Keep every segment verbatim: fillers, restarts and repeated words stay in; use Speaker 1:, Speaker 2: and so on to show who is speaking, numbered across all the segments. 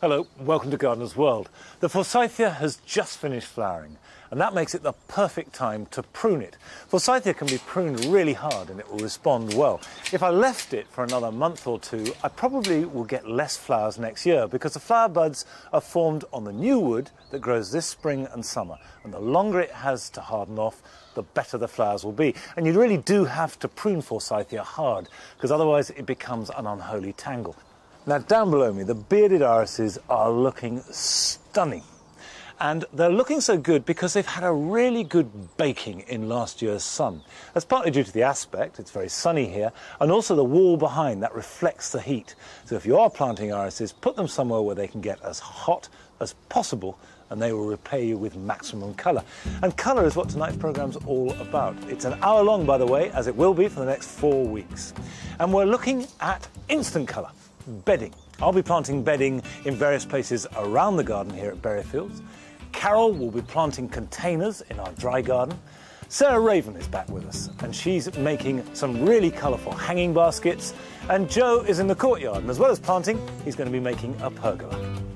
Speaker 1: Hello, welcome to Gardener's World. The Forsythia has just finished flowering, and that makes it the perfect time to prune it. Forsythia can be pruned really hard and it will respond well. If I left it for another month or two, I probably will get less flowers next year because the flower buds are formed on the new wood that grows this spring and summer. And the longer it has to harden off, the better the flowers will be. And you really do have to prune Forsythia hard because otherwise it becomes an unholy tangle. Now, down below me, the bearded irises are looking stunning. And they're looking so good because they've had a really good baking in last year's sun. That's partly due to the aspect, it's very sunny here, and also the wall behind that reflects the heat. So if you are planting irises, put them somewhere where they can get as hot as possible and they will repay you with maximum colour. And colour is what tonight's programme's all about. It's an hour long, by the way, as it will be for the next four weeks. And we're looking at instant colour. Bedding. I'll be planting bedding in various places around the garden here at Berryfields. Carol will be planting containers in our dry garden. Sarah Raven is back with us and she's making some really colourful hanging baskets. And Joe is in the courtyard, and as well as planting, he's going to be making a pergola.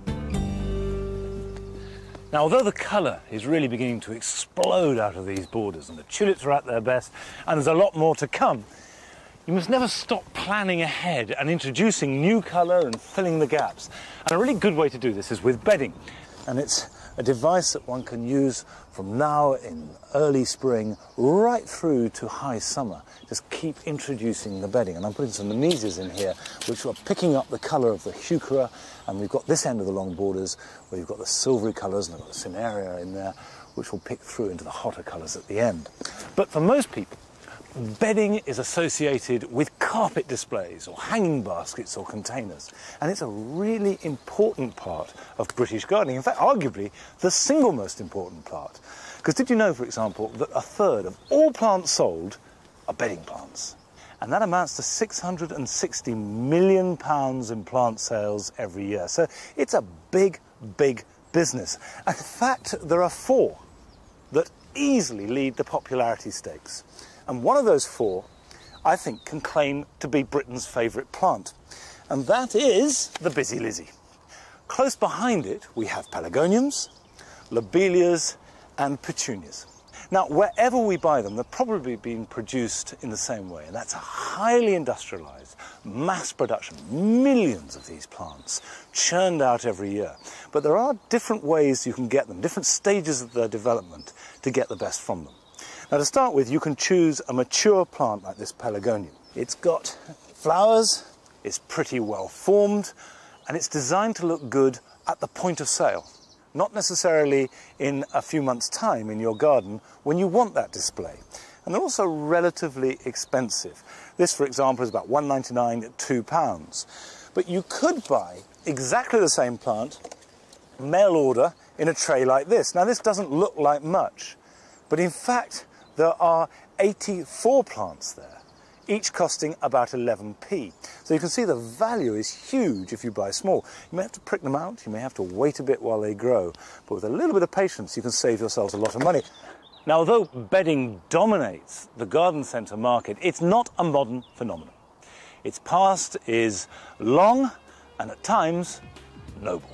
Speaker 1: Now, although the colour is really beginning to explode out of these borders and the tulips are at their best and there's a lot more to come, you must never stop planning ahead and introducing new colour and filling the gaps. And a really good way to do this is with bedding. And it's a device that one can use from now in early spring right through to high summer. Just keep introducing the bedding. And I'm putting some nemesias in here which are picking up the colour of the heuchera. And we've got this end of the long borders where you've got the silvery colours, and I've got the cinerea in there which will pick through into the hotter colours at the end. But for most people, bedding is associated with carpet displays or hanging baskets or containers, and it's a really important part of British gardening. In fact, arguably the single most important part. Because did you know, for example, that a third of all plants sold are bedding plants? And that amounts to six hundred and sixty million pounds in plant sales every year. So it's a big, big business. And in fact, there are four that easily lead the popularity stakes. And one of those four, I think, can claim to be Britain's favourite plant. And that is the Busy Lizzie. Close behind it, we have pelargoniums, lobelias and petunias. Now, wherever we buy them, they're probably being produced in the same way. And that's a highly industrialised, mass production, millions of these plants churned out every year. But there are different ways you can get them, different stages of their development to get the best from them. Now, to start with, you can choose a mature plant like this pelargonium. It's got flowers, it's pretty well formed, and it's designed to look good at the point of sale, not necessarily in a few months' time in your garden when you want that display. And they're also relatively expensive. This, for example, is about one pound ninety-nine at two pounds. But you could buy exactly the same plant, mail order, in a tray like this. Now, this doesn't look like much, but in fact, there are eighty-four plants there, each costing about eleven p. So you can see the value is huge if you buy small. You may have to prick them out, you may have to wait a bit while they grow, but with a little bit of patience you can save yourselves a lot of money. Now, although bedding dominates the garden centre market, it's not a modern phenomenon. Its past is long and at times noble.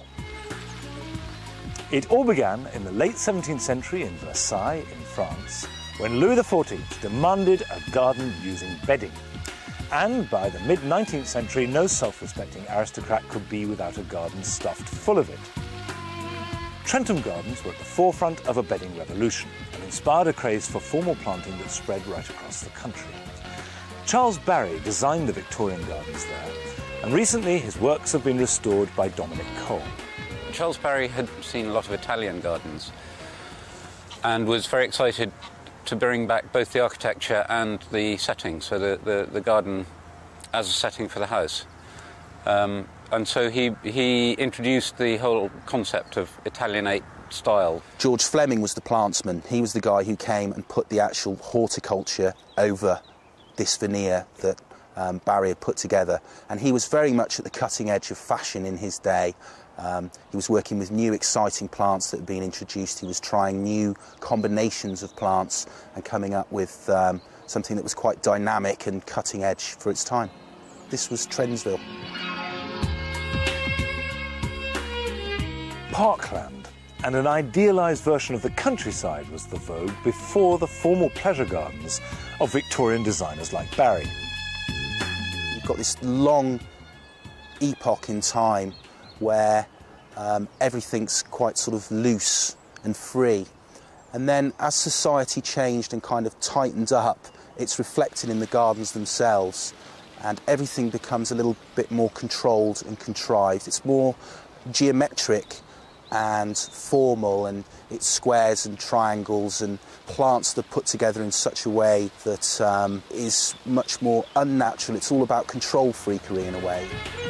Speaker 1: It all began in the late seventeenth century in Versailles in France, when Louis the fourteenth demanded a garden using bedding. And by the mid nineteenth century, no self-respecting aristocrat could be without a garden stuffed full of it. Trentham Gardens were at the forefront of a bedding revolution and inspired a craze for formal planting that spread right across the country. Charles Barry designed the Victorian gardens there, and recently his works have been restored by Dominic Cole.
Speaker 2: Charles Barry had seen a lot of Italian gardens and was very excited to bring back both the architecture and the setting, so the, the, the garden as a setting for the house. Um, and so he, he introduced the whole concept of Italianate style.
Speaker 3: George Fleming was the plantsman. He was the guy who came and put the actual horticulture over this veneer that um, Barry had put together. And he was very much at the cutting edge of fashion in his day. Um, he was working with new exciting plants that had been introduced. He was trying new combinations of plants and coming up with um, something that was quite dynamic and cutting edge for its time. This was Trendsville.
Speaker 1: parkland, and an idealised version of the countryside was the vogue before the formal pleasure gardens of Victorian designers like Barry.
Speaker 3: You've got this long epoch in time where um, everything's quite sort of loose and free. And then as society changed and kind of tightened up, it's reflected in the gardens themselves, and everything becomes a little bit more controlled and contrived. It's more geometric and formal, and it's squares and triangles and plants that are put together in such a way that um, is much more unnatural. It's all about control freakery in a way.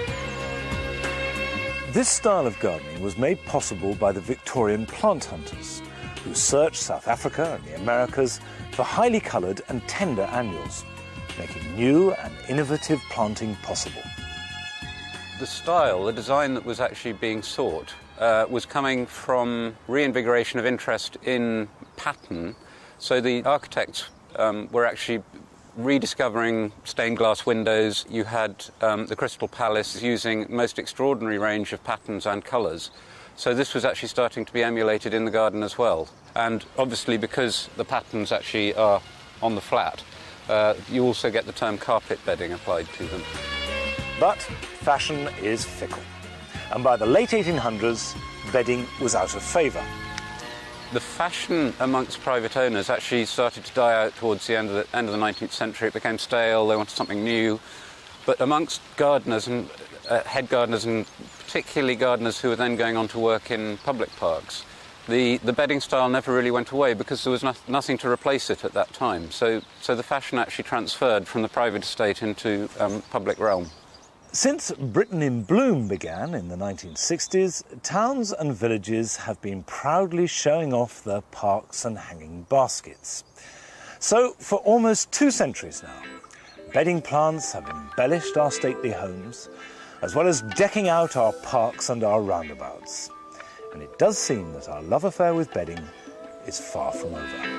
Speaker 1: This style of gardening was made possible by the Victorian plant hunters, who searched South Africa and the Americas for highly coloured and tender annuals, making new and innovative planting possible.
Speaker 2: The style, the design that was actually being sought, uh, was coming from reinvigoration of interest in pattern. So the architects um, were actually rediscovering stained glass windows. You had um, the Crystal Palace using most extraordinary range of patterns and colours. So this was actually starting to be emulated in the garden as well. And obviously, because the patterns actually are on the flat, uh, you also get the term carpet bedding applied to them.
Speaker 1: But fashion is fickle, and by the late eighteen hundreds, bedding was out of favour.
Speaker 2: The fashion amongst private owners actually started to die out towards the end of the, end of the nineteenth century. It became stale, they wanted something new. But amongst gardeners and uh, head gardeners, and particularly gardeners who were then going on to work in public parks, the, the bedding style never really went away because there was no, nothing to replace it at that time. So, so the fashion actually transferred from the private estate into um, public realm.
Speaker 1: Since Britain in Bloom began in the nineteen sixties, towns and villages have been proudly showing off their parks and hanging baskets. So, for almost two centuries now, bedding plants have embellished our stately homes, as well as decking out our parks and our roundabouts. And it does seem that our love affair with bedding is far from over.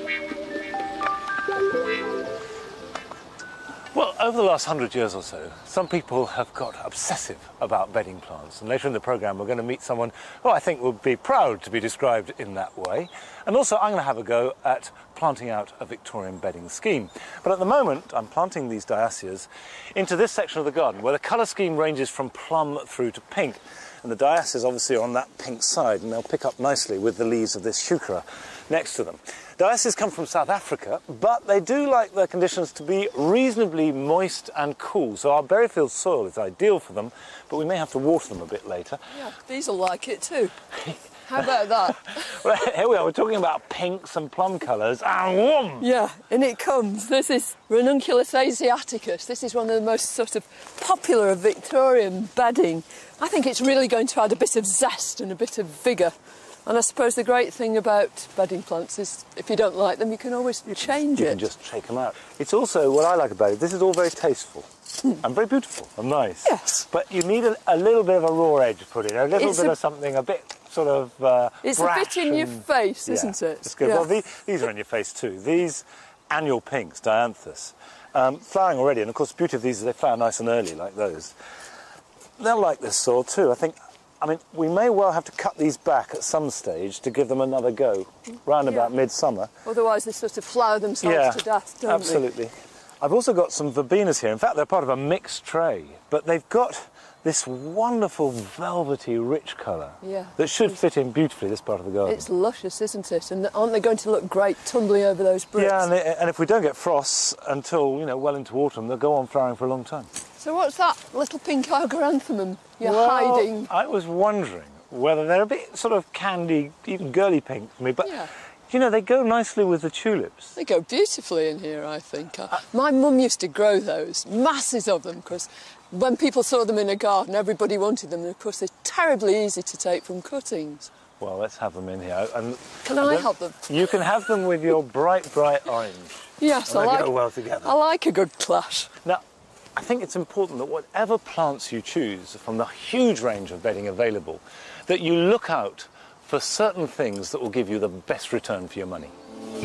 Speaker 1: Well, over the last hundred years or so, some people have got obsessive about bedding plants. And later in the programme, we're going to meet someone who I think would be proud to be described in that way. And also, I'm going to have a go at planting out a Victorian bedding scheme. But at the moment, I'm planting these diacias into this section of the garden, where the colour scheme ranges from plum through to pink. And the diacias obviously are on that pink side, and they'll pick up nicely with the leaves of this heuchera next to them. Diacias come from South Africa, but they do like their conditions to be reasonably moist and cool. So our Berryfield soil is ideal for them, but we may have to water them a bit later.
Speaker 4: Yeah, these will like it too. How about that?
Speaker 1: Well, here we are, we're talking about pinks and plum colours, and whoom!
Speaker 4: Yeah, and it comes. This is Ranunculus asiaticus. This is one of the most sort of popular of Victorian bedding. I think it's really going to add a bit of zest and a bit of vigour. And I suppose the great thing about bedding plants is if you don't like them, you can always change
Speaker 1: you
Speaker 4: it.
Speaker 1: You can just shake them out. It's also, what I like about it, this is all very tasteful hmm. and very beautiful and nice.
Speaker 4: Yes.
Speaker 1: But you need a, a little bit of a raw edge put in, a little
Speaker 4: it's
Speaker 1: bit
Speaker 4: a,
Speaker 1: of something a bit sort of uh,
Speaker 4: It's
Speaker 1: brash
Speaker 4: a bit in
Speaker 1: and,
Speaker 4: your face,
Speaker 1: yeah,
Speaker 4: isn't it?
Speaker 1: It's good.
Speaker 4: Yeah.
Speaker 1: Well, these, these are in your face too. These annual pinks, dianthus, um, flowering already, and of course the beauty of these is they flower nice and early like those. They'll like this soil too. I think I mean, we may well have to cut these back at some stage to give them another go, round
Speaker 4: yeah.
Speaker 1: about midsummer.
Speaker 4: Otherwise they sort of flower themselves
Speaker 1: yeah,
Speaker 4: to death, don't
Speaker 1: absolutely.
Speaker 4: they?
Speaker 1: I've also got some verbenas here. In fact, they're part of a mixed tray, but they've got this wonderful velvety rich colour
Speaker 4: yeah.
Speaker 1: that should fit in beautifully this part of the garden.
Speaker 4: It's luscious, isn't it? And aren't they going to look great tumbling over those bricks?
Speaker 1: Yeah, and, they, and if we don't get frosts until, you know, well into autumn, they'll go on flowering for a long time.
Speaker 4: So what's that little pink Agaranthemum you're
Speaker 1: well,
Speaker 4: hiding?
Speaker 1: I was wondering whether they're a bit sort of candy, even girly pink for me, but
Speaker 4: yeah.
Speaker 1: you know, they go nicely with the tulips.
Speaker 4: They go beautifully in here, I think. Uh, my mum used to grow those, masses of them, because when people saw them in a garden, everybody wanted them, and of course they're terribly easy to take from cuttings.
Speaker 1: Well, let's have them in here. And
Speaker 4: can I, I have them?
Speaker 1: You can have them with your bright, bright orange.
Speaker 4: Yes,
Speaker 1: and
Speaker 4: I
Speaker 1: they
Speaker 4: like.
Speaker 1: go well together.
Speaker 4: I like a good clash.
Speaker 1: Now, I think it's important that whatever plants you choose from the huge range of bedding available, that you look out for certain things that will give you the best return for your money.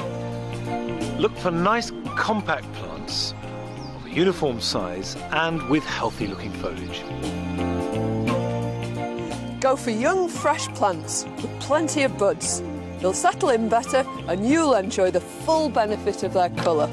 Speaker 1: Look for nice compact plants of a uniform size and with healthy looking foliage.
Speaker 4: Go for young, fresh plants with plenty of buds. They'll settle in better and you'll enjoy the full benefit of their colour.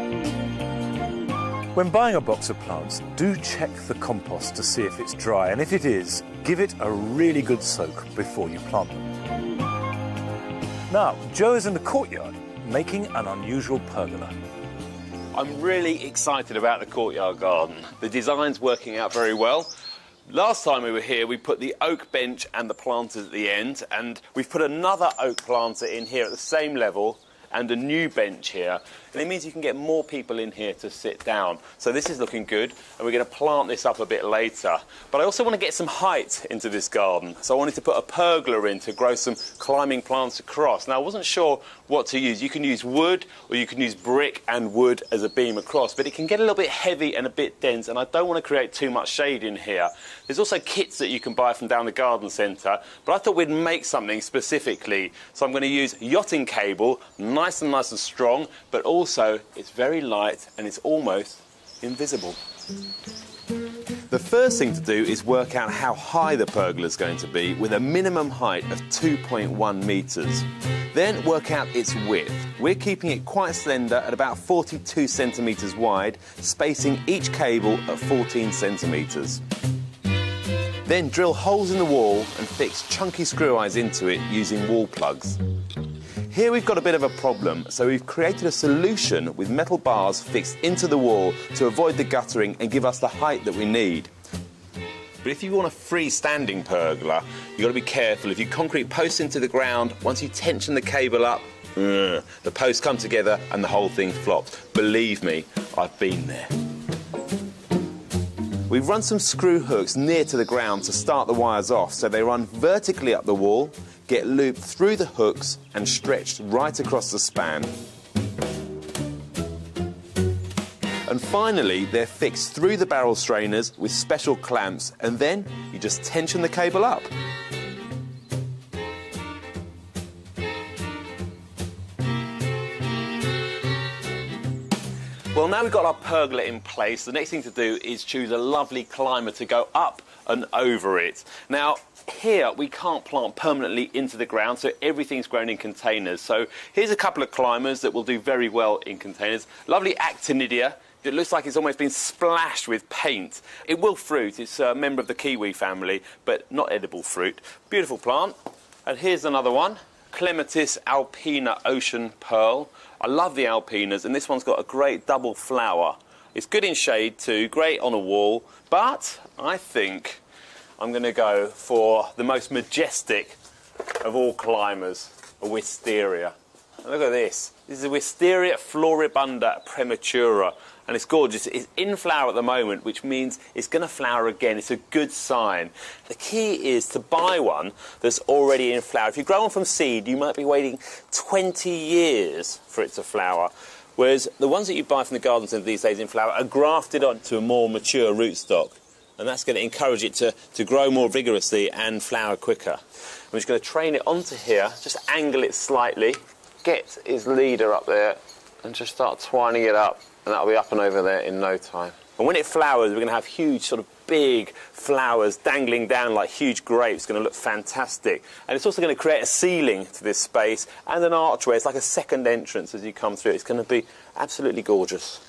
Speaker 1: When buying a box of plants, do check the compost to see if it's dry, and if it is, give it a really good soak before you plant them. Now, Joe is in the courtyard making an unusual pergola.
Speaker 5: I'm really excited about the courtyard garden. The design's working out very well. Last time we were here, we put the oak bench and the planters at the end, and we've put another oak planter in here at the same level and a new bench here. And it means you can get more people in here to sit down. So this is looking good, and we're going to plant this up a bit later. But I also want to get some height into this garden. So I wanted to put a pergola in to grow some climbing plants across. Now, I wasn't sure what to use. You can use wood, or you can use brick and wood as a beam across, but it can get a little bit heavy and a bit dense, and I don't want to create too much shade in here. There's also kits that you can buy from down the garden centre, but I thought we'd make something specifically. So I'm going to use yachting cable, nice and nice and strong, but also it's very light and it's almost invisible. The first thing to do is work out how high the pergola is going to be with a minimum height of two point one metres. Then work out its width. We're keeping it quite slender at about forty-two centimetres wide, spacing each cable at fourteen centimetres. Then drill holes in the wall and fix chunky screw eyes into it using wall plugs. Here we've got a bit of a problem, so we've created a solution with metal bars fixed into the wall to avoid the guttering and give us the height that we need. But if you want a freestanding pergola, you've got to be careful. If you concrete posts into the ground, once you tension the cable up, uh, the posts come together and the whole thing flops. Believe me, I've been there. We've run some screw hooks near to the ground to start the wires off, so they run vertically up the wall, get looped through the hooks and stretched right across the span. And finally, they're fixed through the barrel strainers with special clamps, and then you just tension the cable up. Well, now we've got our pergola in place, the next thing to do is choose a lovely climber to go up and over it. Now, here we can't plant permanently into the ground, so everything's grown in containers. So here's a couple of climbers that will do very well in containers. Lovely Actinidia. It looks like it's almost been splashed with paint. It will fruit. It's a member of the kiwi family, but not edible fruit. Beautiful plant. And here's another one, Clematis alpina ocean pearl. I love the alpinas, and this one's got a great double flower. It's good in shade too, great on a wall, but I think I'm going to go for the most majestic of all climbers, a wisteria. And look at this. This is a Wisteria floribunda prematura, and it's gorgeous. It's in flower at the moment, which means it's going to flower again. It's a good sign. The key is to buy one that's already in flower. If you grow one from seed, you might be waiting twenty years for it to flower, whereas the ones that you buy from the garden centre these days in flower are grafted onto a more mature rootstock, and that's going to encourage it to, to grow more vigorously and flower quicker. I'm just going to train it onto here, just angle it slightly, get his leader up there and just start twining it up, and that'll be up and over there in no time. And when it flowers, we're going to have huge sort of big flowers dangling down like huge grapes. It's going to look fantastic. And it's also going to create a ceiling to this space and an archway. It's like a second entrance as you come through. It's going to be absolutely gorgeous.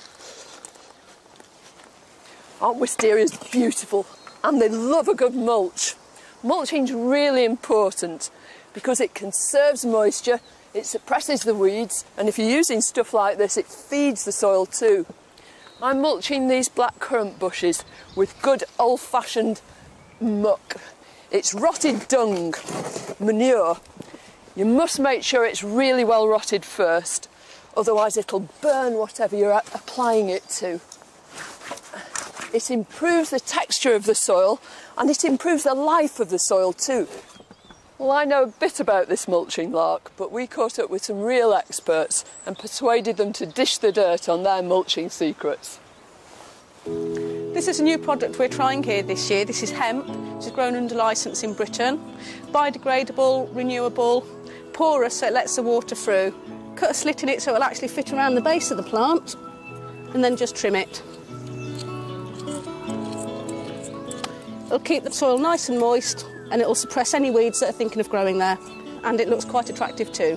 Speaker 4: Aren't wisterias beautiful? And they love a good mulch. Mulching's really important because it conserves moisture, it suppresses the weeds, and if you're using stuff like this, it feeds the soil too. I'm mulching these blackcurrant bushes with good old-fashioned muck. It's rotted dung, manure. You must make sure it's really well rotted first, otherwise it'll burn whatever you're applying it to. It improves the texture of the soil, and it improves the life of the soil too. Well, I know a bit about this mulching lark, but we caught up with some real experts and persuaded them to dish the dirt on their mulching secrets.
Speaker 6: This is a new product we're trying here this year. This is hemp, which is grown under licence in Britain. Biodegradable, renewable, porous so it lets the water through. Cut a slit in it so it'll actually fit around the base of the plant, and then just trim it. It'll keep the soil nice and moist and it'll suppress any weeds that are thinking of growing there, and it looks quite attractive too.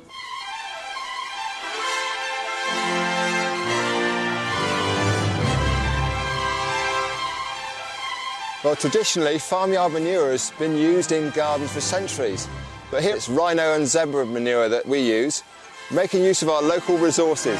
Speaker 7: Well, traditionally, farmyard manure has been used in gardens for centuries. But here it's rhino and zebra manure that we use, making use of our local resources.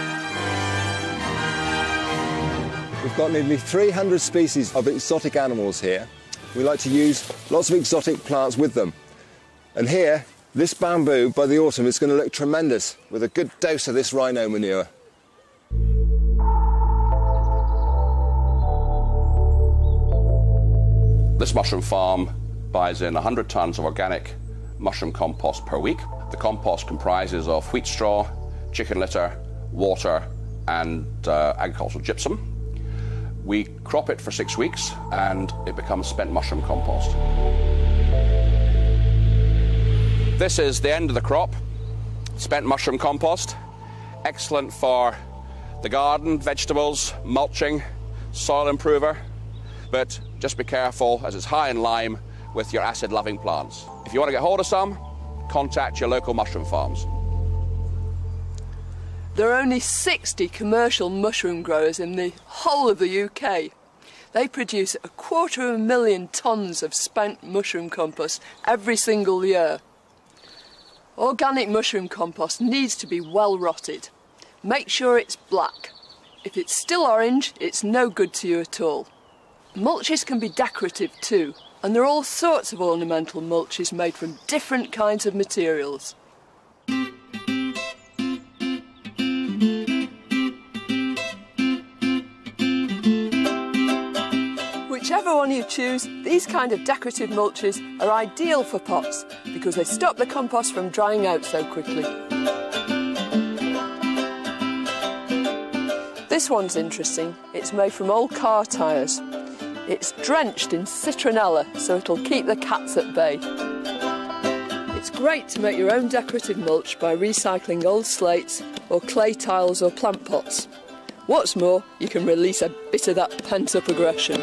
Speaker 7: We've got nearly three hundred species of exotic animals here. We like to use lots of exotic plants with them. And here, this bamboo, by the autumn, is going to look tremendous with a good dose of this rhino manure.
Speaker 8: This mushroom farm buys in one hundred tonnes of organic mushroom compost per week. The compost comprises of wheat straw, chicken litter, water and uh, agricultural gypsum. We crop it for six weeks and it becomes spent mushroom compost. This is the end of the crop, spent mushroom compost. Excellent for the garden, vegetables, mulching, soil improver. But just be careful, as it's high in lime, with your acid-loving plants. If you want to get hold of some, contact your local mushroom farms.
Speaker 4: There are only sixty commercial mushroom growers in the whole of the U K. They produce a quarter of a million tonnes of spent mushroom compost every single year. Organic mushroom compost needs to be well rotted. Make sure it's black. If it's still orange, it's no good to you at all. Mulches can be decorative too, and there are all sorts of ornamental mulches made from different kinds of materials. Whichever one you choose, these kind of decorative mulches are ideal for pots because they stop the compost from drying out so quickly. This one's interesting. It's made from old car tyres. It's drenched in citronella, so it'll keep the cats at bay. It's great to make your own decorative mulch by recycling old slates or clay tiles or plant pots. What's more, you can release a bit of that pent-up aggression.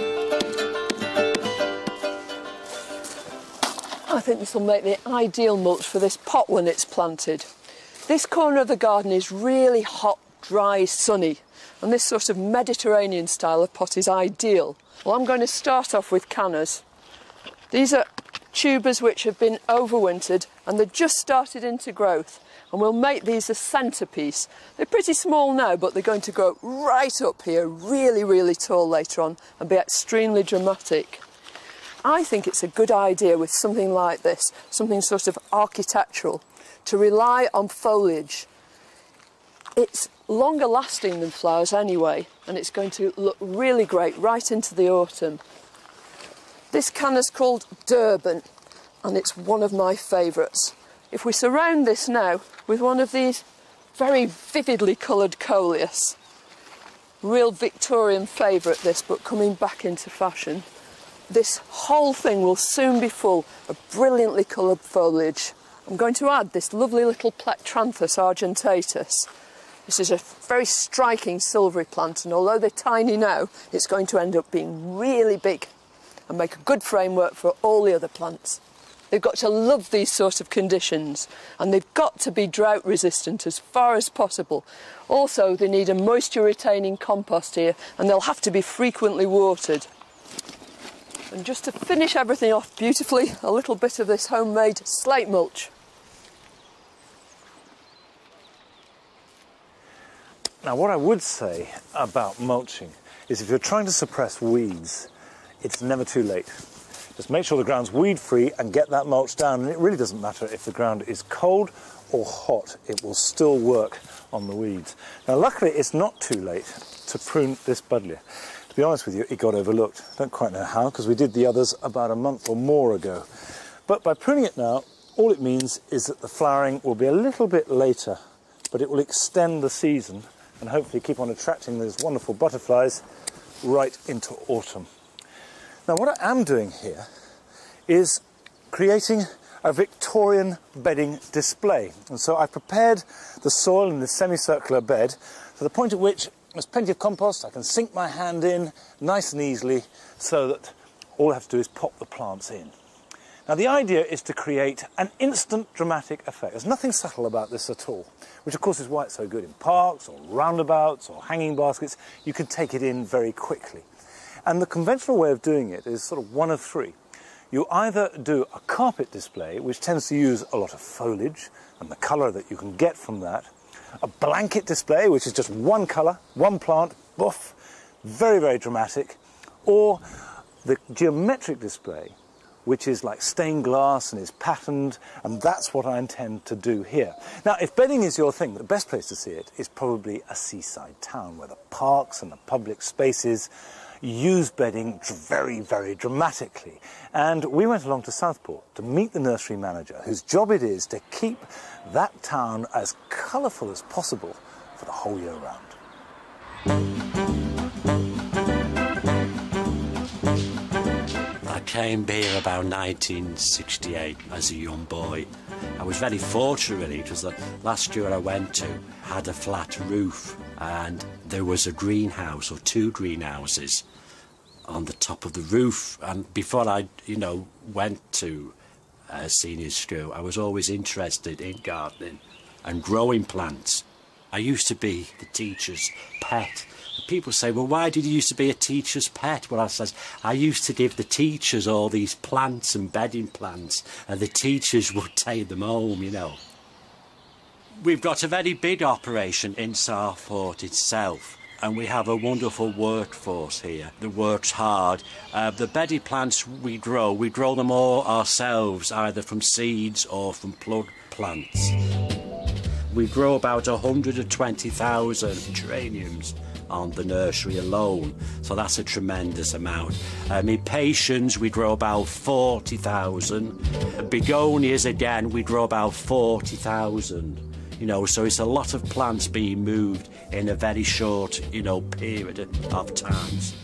Speaker 4: I think this will make the ideal mulch for this pot when it's planted. This corner of the garden is really hot, dry, sunny, and this sort of Mediterranean style of pot is ideal. Well, I'm going to start off with cannas. These are tubers which have been overwintered and they've just started into growth, and we'll make these a centrepiece. They're pretty small now, but they're going to grow right up here, really, really tall later on, and be extremely dramatic. I think it's a good idea with something like this, something sort of architectural, to rely on foliage. It's longer lasting than flowers anyway, and it's going to look really great right into the autumn. This canna's called Durban, and it's one of my favourites. If we surround this now with one of these very vividly coloured coleus, real Victorian favourite this, but coming back into fashion, this whole thing will soon be full of brilliantly coloured foliage. I'm going to add this lovely little Plectranthus argentatus. This is a very striking silvery plant, and although they're tiny now, it's going to end up being really big and make a good framework for all the other plants. They've got to love these sort of conditions, and they've got to be drought resistant as far as possible. Also, they need a moisture retaining compost here, and they'll have to be frequently watered. And just to finish everything off beautifully, a little bit of this homemade slate mulch.
Speaker 1: Now, what I would say about mulching is if you're trying to suppress weeds, it's never too late. Just make sure the ground's weed-free and get that mulch down, and it really doesn't matter if the ground is cold or hot, it will still work on the weeds. Now, luckily, it's not too late to prune this buddleia. To be honest with you, it got overlooked. I don't quite know how, because we did the others about a month or more ago. But by pruning it now, all it means is that the flowering will be a little bit later, but it will extend the season and hopefully keep on attracting those wonderful butterflies right into autumn. Now, what I am doing here is creating a Victorian bedding display. And so I prepared the soil in this semicircular bed to the point at which there's plenty of compost. I can sink my hand in nice and easily so that all I have to do is pop the plants in. Now, the idea is to create an instant dramatic effect. There's nothing subtle about this at all, which of course is why it's so good in parks or roundabouts or hanging baskets. You can take it in very quickly. And the conventional way of doing it is sort of one of three. You either do a carpet display, which tends to use a lot of foliage and the colour that you can get from that, a blanket display, which is just one colour, one plant, boof, very, very dramatic, or the geometric display, which is like stained glass and is patterned, and that's what I intend to do here. Now, if bedding is your thing, the best place to see it is probably a seaside town where the parks and the public spaces use bedding very, very dramatically. And we went along to Southport to meet the nursery manager, whose job it is to keep that town as colourful as possible for the whole year round.
Speaker 9: I came here about nineteen sixty-eight as a young boy. I was very fortunate really, because the last year I went to had a flat roof and there was a greenhouse or two greenhouses on the top of the roof. And before I, you know, went to uh, senior school, I was always interested in gardening and growing plants. I used to be the teacher's pet. People say, well, why did you used to be a teacher's pet? Well, I says, I used to give the teachers all these plants and bedding plants, and the teachers would take them home, you know. We've got a very big operation in Southport itself, and we have a wonderful workforce here that works hard. Uh, the bedding plants we grow, we grow them all ourselves, either from seeds or from plug plants. We grow about one hundred twenty thousand geraniums on the nursery alone, so that's a tremendous amount. Um, impatiens we grow about forty thousand. Begonias again we grow about forty thousand. You know, so it's a lot of plants being moved in a very short, you know, period of times.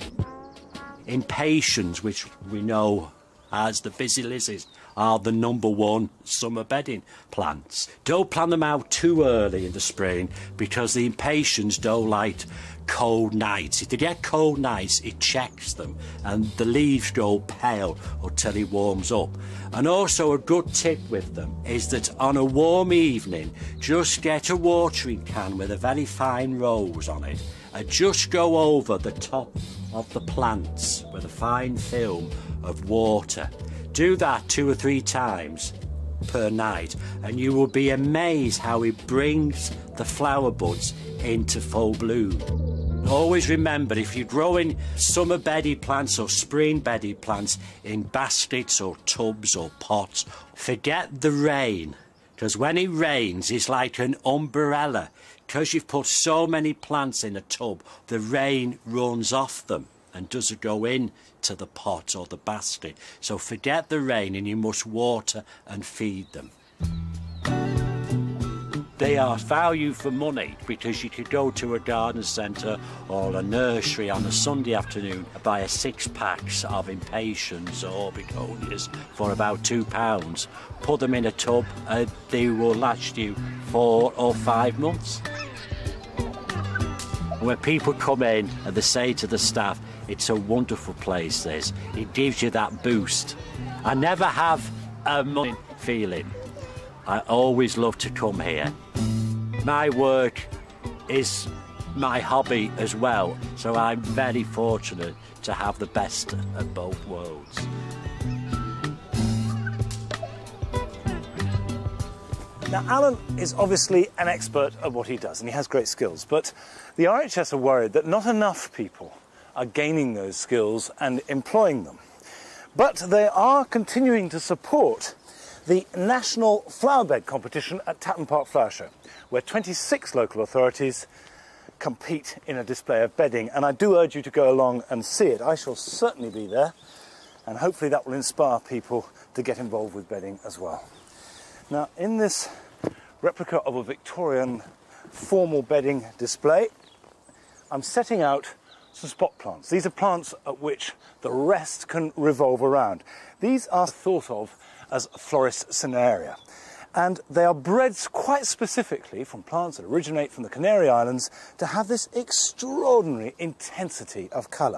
Speaker 9: Impatiens, which we know as the busy lizards, are the number one summer bedding plants. Don't plant them out too early in the spring because the impatiens don't like cold nights. If they get cold nights, it checks them and the leaves go pale until it warms up. And also a good tip with them is that on a warm evening, just get a watering can with a very fine rose on it and just go over the top of the plants with a fine film of water. Do that two or three times per night and you will be amazed how it brings the flower buds into full bloom. Always remember, if you're growing summer bedding plants or spring bedding plants in baskets or tubs or pots, forget the rain, because when it rains it's like an umbrella. Because you've put so many plants in a tub, the rain runs off them and doesn't go in to the pot or the basket. So forget the rain and you must water and feed them. They are value for money because you could go to a garden centre or a nursery on a Sunday afternoon and buy a six packs of impatiens or begonias for about two pounds. Put them in a tub and they will last you four or five months. When people come in and they say to the staff, it's a wonderful place this, it gives you that boost. I never have a money feeling. I always love to come here. My work is my hobby as well, so I'm very fortunate to have the best of both worlds.
Speaker 1: Now, Alan is obviously an expert at what he does, and he has great skills, but the R H S are worried that not enough people are gaining those skills and employing them. But they are continuing to support the National Flowerbed Competition at Tatton Park Flower Show, where twenty-six local authorities compete in a display of bedding, and I do urge you to go along and see it. I shall certainly be there, and hopefully that will inspire people to get involved with bedding as well. Now, in this replica of a Victorian formal bedding display, I'm setting out some spot plants. These are plants at which the rest can revolve around. These are thought of as Floris cinerea, and they are bred quite specifically from plants that originate from the Canary Islands to have this extraordinary intensity of colour.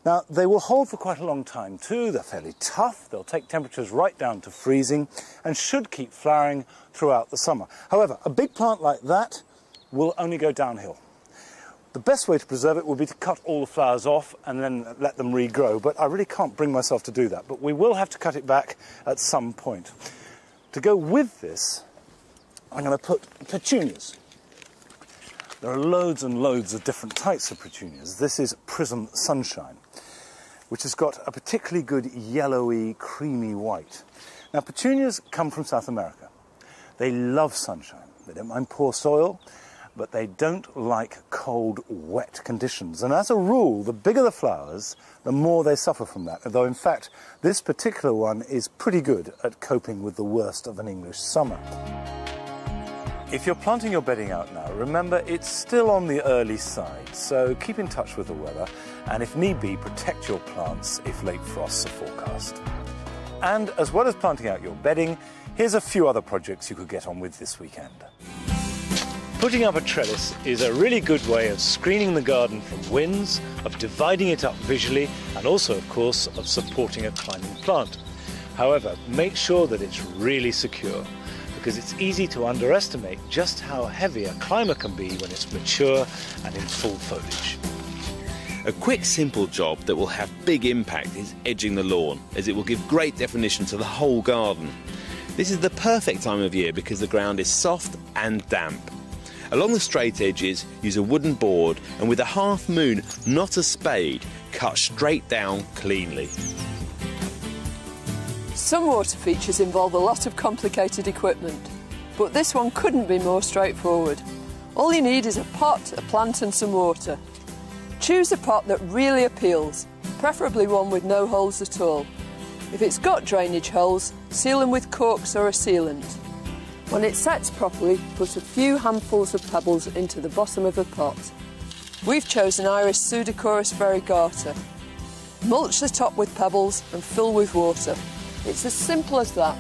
Speaker 1: Now, they will hold for quite a long time too. They're fairly tough. They'll take temperatures right down to freezing and should keep flowering throughout the summer. However, a big plant like that will only go downhill. The best way to preserve it would be to cut all the flowers off and then let them regrow, but I really can't bring myself to do that. But we will have to cut it back at some point. To go with this, I'm going to put petunias. There are loads and loads of different types of petunias. This is Prism Sunshine, which has got a particularly good yellowy, creamy white. Now, petunias come from South America. They love sunshine. They don't mind poor soil, but they don't like cold, wet conditions. And as a rule, the bigger the flowers, the more they suffer from that. Although, in fact, this particular one is pretty good at coping with the worst of an English summer. If you're planting your bedding out now, remember it's still on the early side, so keep in touch with the weather, and if need be, protect your plants if late frosts are forecast. And as well as planting out your bedding, here's a few other projects you could get on with this weekend. Putting up a trellis is a really good way of screening the garden from winds, of dividing it up visually, and also, of course, of supporting a climbing plant. However, make sure that it's really secure, because it's easy to underestimate just how heavy a climber can be when it's mature and in full foliage.
Speaker 5: A quick, simple job that will have big impact is edging the lawn, as it will give great definition to the whole garden. This is the perfect time of year because the ground is soft and damp. Along the straight edges, use a wooden board and with a half moon, not a spade, cut straight down cleanly.
Speaker 4: Some water features involve a lot of complicated equipment, but this one couldn't be more straightforward. All you need is a pot, a plant and some water. Choose a pot that really appeals, preferably one with no holes at all. If it's got drainage holes, seal them with corks or a sealant. When it sets properly, put a few handfuls of pebbles into the bottom of the pot. We've chosen Iris Pseudochorus variegata. Mulch the top with pebbles and fill with water. It's as simple as that.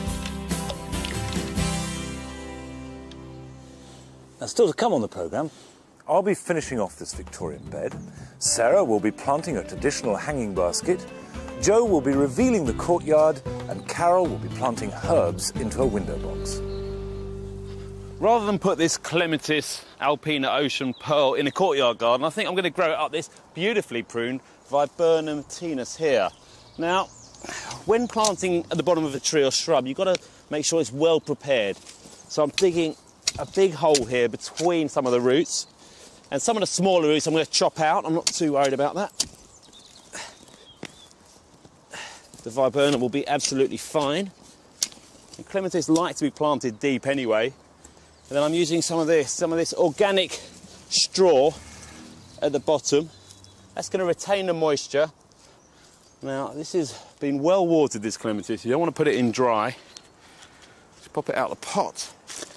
Speaker 1: Now, still to come on the programme, I'll be finishing off this Victorian bed. Sarah will be planting a traditional hanging basket. Joe will be revealing the courtyard, and Carol will be planting herbs into a window box.
Speaker 5: Rather than put this Clematis Alpina Ocean Pearl in a courtyard garden, I think I'm going to grow it up this beautifully pruned Viburnum Tenus here. Now, when planting at the bottom of a tree or shrub, you've got to make sure it's well prepared. So I'm digging a big hole here between some of the roots, and some of the smaller roots I'm going to chop out. I'm not too worried about that. The Viburnum will be absolutely fine. And Clematis like to be planted deep anyway. And then I'm using some of this, some of this organic straw at the bottom. That's going to retain the moisture. Now, this has been well watered, this Clematis. You don't want to put it in dry. Just pop it out of the pot.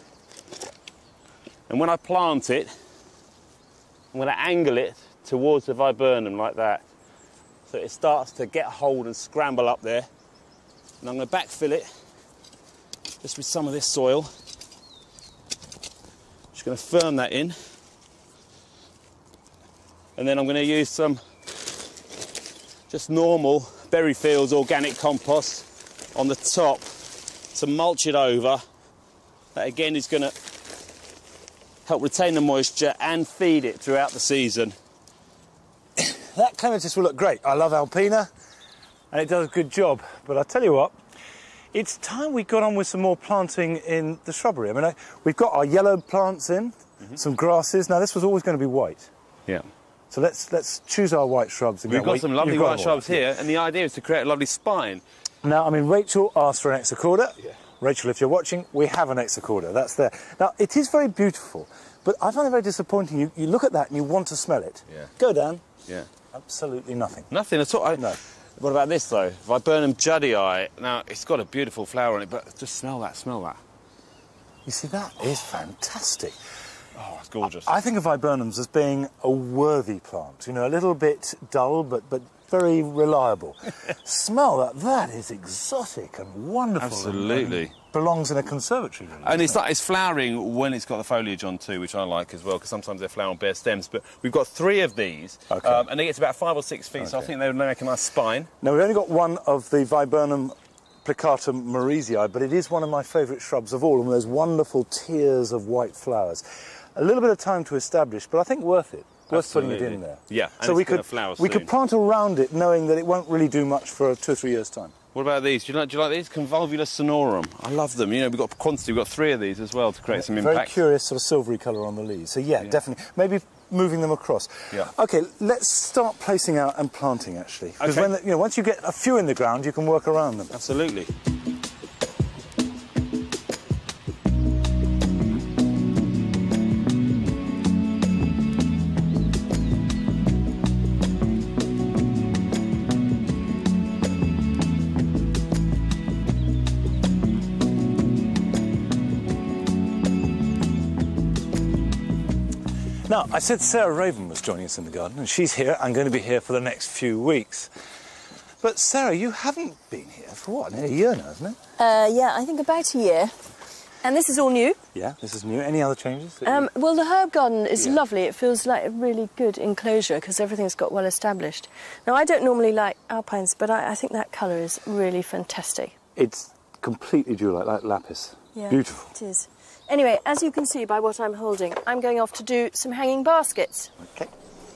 Speaker 5: And when I plant it, I'm going to angle it towards the Viburnum like that, so it starts to get hold and scramble up there. And I'm going to backfill it just with some of this soil. Just going to firm that in. And then I'm going to use some just normal Berryfields organic compost on the top to mulch it over. That again is going to help retain the moisture and feed it throughout the season.
Speaker 1: That Clematis will look great. I love Alpina, and it does a good job. But I'll tell you what, it's time we got on with some more planting in the shrubbery. I mean, I, we've got our yellow plants in, mm-hmm. some grasses. Now, this was always going to be white.
Speaker 5: Yeah.
Speaker 1: So let's let's choose our white shrubs again.
Speaker 5: We've got some lovely white shrubs
Speaker 1: white.
Speaker 5: here, and the idea is to create a lovely spine.
Speaker 1: Now, I mean, Rachel asked for an Exocorda.
Speaker 5: Yeah.
Speaker 1: Rachel, if you're watching, we have an Exocorda. That's there. Now, it is very beautiful, but I find it very disappointing. You, you look at that and you want to smell it.
Speaker 5: Yeah.
Speaker 1: Go down.
Speaker 5: Yeah.
Speaker 1: Absolutely nothing.
Speaker 5: Nothing at all. I,
Speaker 1: no.
Speaker 5: What about this, though? Viburnum juddii. Now, it's got a beautiful flower on it, but just smell that, smell that.
Speaker 1: You see, that is fantastic.
Speaker 5: Oh, it's gorgeous.
Speaker 1: I, I think of viburnums as being a worthy plant. You know, a little bit dull, but, but very reliable. Smell that. That is exotic and wonderful.
Speaker 5: Absolutely.
Speaker 1: And belongs in a conservatory, really.
Speaker 5: And it's
Speaker 1: it?
Speaker 5: like it's flowering when it's got the foliage on too, which I like as well, because sometimes they flower on bare stems. But we've got three of these,
Speaker 1: Okay.
Speaker 5: um, and they get to about five or six feet, so I
Speaker 1: Okay.
Speaker 5: think they would make a nice spine.
Speaker 1: Now, we've only got one of the Viburnum plicatum morisii, but it is one of my favourite shrubs of all, and those wonderful tiers of white flowers. A little bit of time to establish, but I think worth it. Worth putting it
Speaker 5: Absolutely.
Speaker 1: in there.
Speaker 5: Yeah, and
Speaker 1: so
Speaker 5: it's
Speaker 1: we
Speaker 5: gonna
Speaker 1: could
Speaker 5: flower
Speaker 1: we
Speaker 5: soon.
Speaker 1: could plant around it, knowing that it won't really do much for two or three years' time.
Speaker 5: What about these? Do you like, do you like these? Convolvulus sonorum. I love them. You know, we've got quantity. We've got three of these as well to create some
Speaker 1: Very
Speaker 5: impact.
Speaker 1: curious sort of silvery colour on the leaves. So yeah,
Speaker 5: Yeah.
Speaker 1: definitely. Maybe moving them across.
Speaker 5: Yeah.
Speaker 1: Okay, let's start placing out and planting actually. Because
Speaker 5: Okay.
Speaker 1: when the, you know, once you get a few in the ground, you can work around them.
Speaker 5: Absolutely.
Speaker 1: Now, I said Sarah Raven was joining us in the garden, and she's here and going to be here for the next few weeks. But Sarah, you haven't been here for what, nearly a year now, isn't it?
Speaker 10: Uh, yeah, I think about a year. And this is all new.
Speaker 1: Yeah, this is new. Any other changes? that
Speaker 10: Um,
Speaker 1: you-
Speaker 10: well, the herb garden is
Speaker 1: Yeah.
Speaker 10: lovely. It feels like a really good enclosure because everything's got well established. Now, I don't normally like alpines, but I, I think that colour is really fantastic.
Speaker 1: It's completely jewel-like, like lapis.
Speaker 10: Yeah,
Speaker 1: Beautiful.
Speaker 10: it is. Anyway, as you can see by what I'm holding, I'm going off to do some hanging baskets.
Speaker 1: Okay.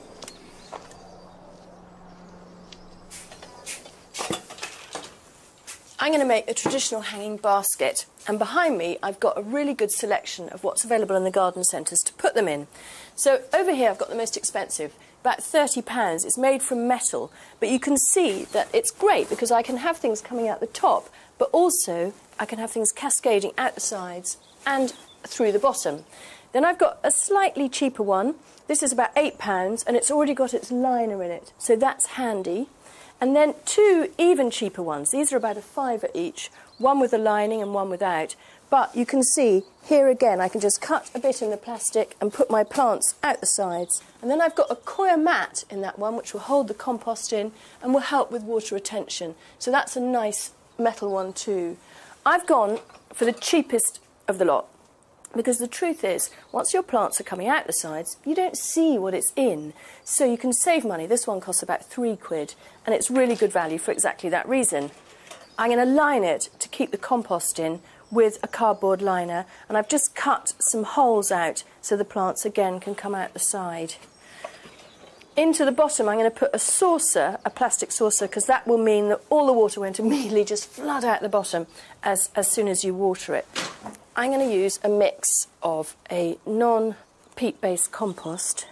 Speaker 10: I'm going to make a traditional hanging basket, and behind me I've got a really good selection of what's available in the garden centres to put them in. So over here I've got the most expensive, about thirty pounds. It's made from metal, but you can see that it's great because I can have things coming out the top, but also I can have things cascading out the sides and through the bottom. Then I've got a slightly cheaper one. This is about eight pounds, and it's already got its liner in it, so that's handy. And then two even cheaper ones. These are about a fiver each, one with a lining and one without. But you can see here again, I can just cut a bit in the plastic and put my plants out the sides. And then I've got a coir mat in that one, which will hold the compost in and will help with water retention. So that's a nice metal one too. I've gone for the cheapest of the lot, because the truth is, once your plants are coming out the sides, you don't see what it's in. So you can save money. This one costs about three quid, and it's really good value for exactly that reason. I'm going to line it to keep the compost in with a cardboard liner, and I've just cut some holes out so the plants again can come out the side. Into the bottom I'm going to put a saucer, a plastic saucer, because that will mean that all the water won't immediately just flood out the bottom as, as soon as you water it. I'm going to use a mix of a non-peat-based compost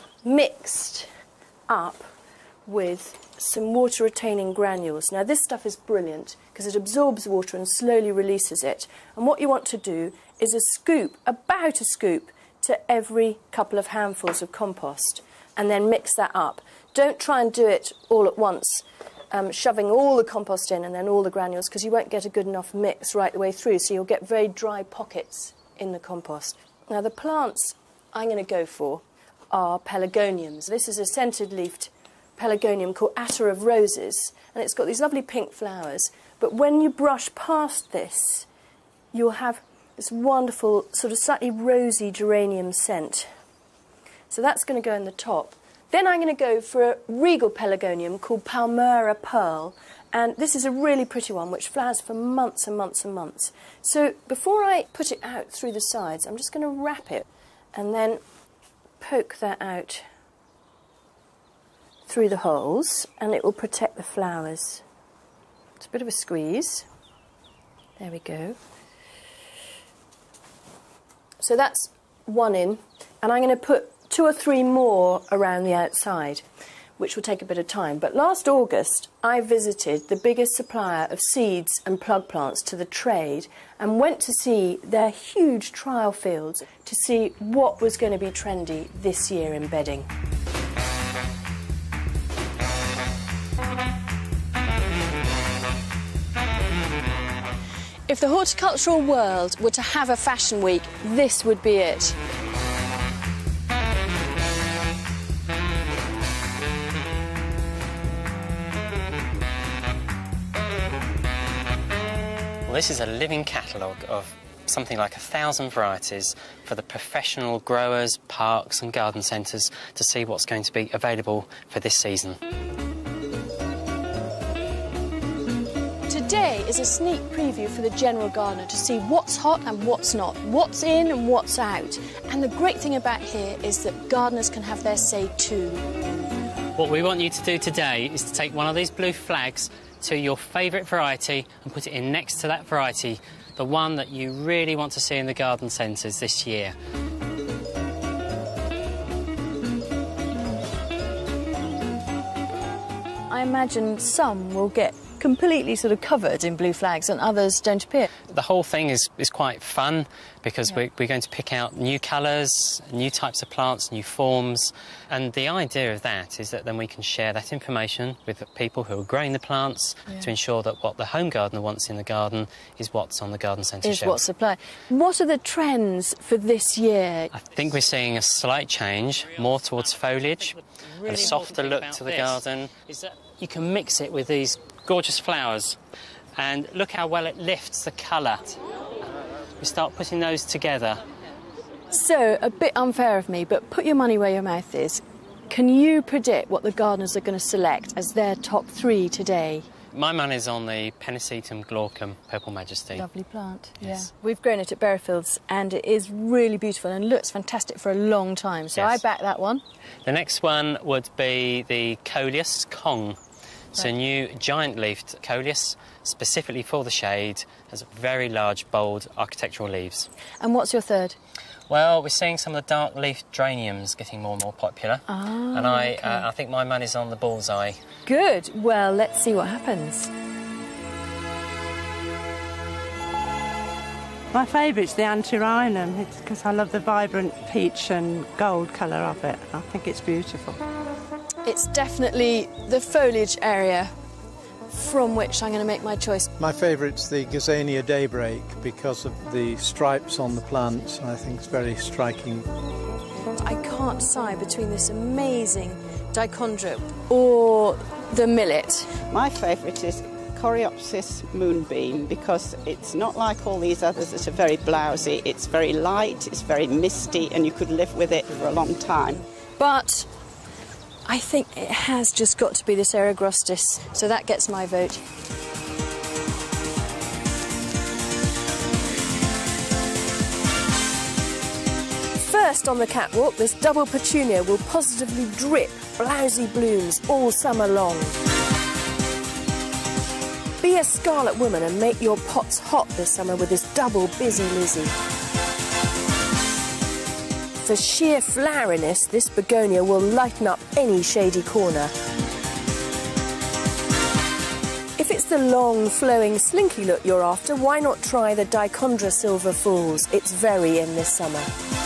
Speaker 10: mixed up with some water-retaining granules. Now, this stuff is brilliant because it absorbs water and slowly releases it. And what you want to do is a scoop, about a scoop, to every couple of handfuls of compost, and then mix that up. Don't try and do it all at once, um, shoving all the compost in and then all the granules, because you won't get a good enough mix right the way through, so you'll get very dry pockets in the compost. Now, the plants I'm going to go for are pelargoniums. This is a scented-leafed pelargonium called Attar of Roses, and it's got these lovely pink flowers. But when you brush past this, you'll have this wonderful, sort of slightly rosy geranium scent. So that's going to go in the top. Then I'm going to go for a regal pelargonium called Palmyra Pearl, and this is a really pretty one which flowers for months and months and months. So before I put it out through the sides, I'm just going to wrap it and then poke that out through the holes, and it will protect the flowers. It's a bit of a squeeze. There we go. So that's one in, and I'm going to put two or three more around the outside, which will take a bit of time. But last August, I visited the biggest supplier of seeds and plug plants to the trade and went to see their huge trial fields to see what was going to be trendy this year in bedding. If the horticultural world were to have a fashion week, this would be it.
Speaker 11: this is a living catalogue of something like a thousand varieties for the professional growers, parks and garden centres to see what's going to be available for this season.
Speaker 10: Today is a sneak preview for the general gardener to see what's hot and what's not, what's in and what's out. And the great thing about here is that gardeners can have their say too.
Speaker 11: What we want you to do today is to take one of these blue flags to your favourite variety and put it in next to that variety, the one that you really want to see in the garden centres this year.
Speaker 10: I imagine some will get completely sort of covered in blue flags and others don't appear.
Speaker 11: The whole thing is, is quite fun because
Speaker 10: Yeah.
Speaker 11: we're, we're going to pick out new colours, new types of plants, new forms, and the idea of that is that then we can share that information with the people who are growing the plants
Speaker 10: Yeah.
Speaker 11: to ensure that what the home gardener wants in the garden is what's on the garden centre
Speaker 10: Is
Speaker 11: shelf.
Speaker 10: what's supplied. What are the trends for this year?
Speaker 11: I think we're seeing a slight change, more towards foliage,
Speaker 10: really
Speaker 11: and a softer
Speaker 10: important thing
Speaker 11: look
Speaker 10: about
Speaker 11: to the
Speaker 10: this
Speaker 11: garden. Is that you can mix it with these gorgeous flowers, and look how well it lifts the colour. We start putting those together.
Speaker 10: So, a bit unfair of me, but put your money where your mouth is. Can you predict what the gardeners are going to select as their top three today?
Speaker 11: My money's on the Pennisetum glaucum Purple Majesty.
Speaker 10: Lovely plant,
Speaker 11: Yes.
Speaker 10: yeah. We've grown it at Berryfields and it is really beautiful and looks fantastic for a long time, so
Speaker 11: Yes.
Speaker 10: I back that one.
Speaker 11: The next one would be the Coleus Kong. It's a
Speaker 10: Right.
Speaker 11: new giant-leafed Coleus, specifically for the shade, has very large, bold architectural leaves.
Speaker 10: And what's your third?
Speaker 11: Well, we're seeing some of the dark-leafed geraniums getting more and more popular.
Speaker 10: Ah,
Speaker 11: and I,
Speaker 10: okay.
Speaker 11: uh, I think my money's on the bullseye.
Speaker 10: Good. Well, let's see what happens.
Speaker 12: My favourite's the Antirrhinum. It's because I love the vibrant peach and gold colour of it. I think it's beautiful.
Speaker 10: It's definitely the foliage area from which I'm going to make my choice.
Speaker 13: My favourite's the Gazania Daybreak because of the stripes on the plants. I think it's very striking.
Speaker 10: I can't decide between this amazing Dichondra or the millet.
Speaker 14: My favourite is Coreopsis moonbeam because it's not like all these others that are very blousy. It's very light, it's very misty, and you could live with it for a long time.
Speaker 10: But I think it has just got to be this Eragrostis, so that gets my vote. First on the catwalk, this double petunia will positively drip blousy blooms all summer long. Be a scarlet woman and make your pots hot this summer with this double busy Lizzie. For sheer floweriness, this begonia will lighten up any shady corner. If it's the long, flowing, slinky look you're after, why not try the Dichondra Silver Fools? It's very in this summer.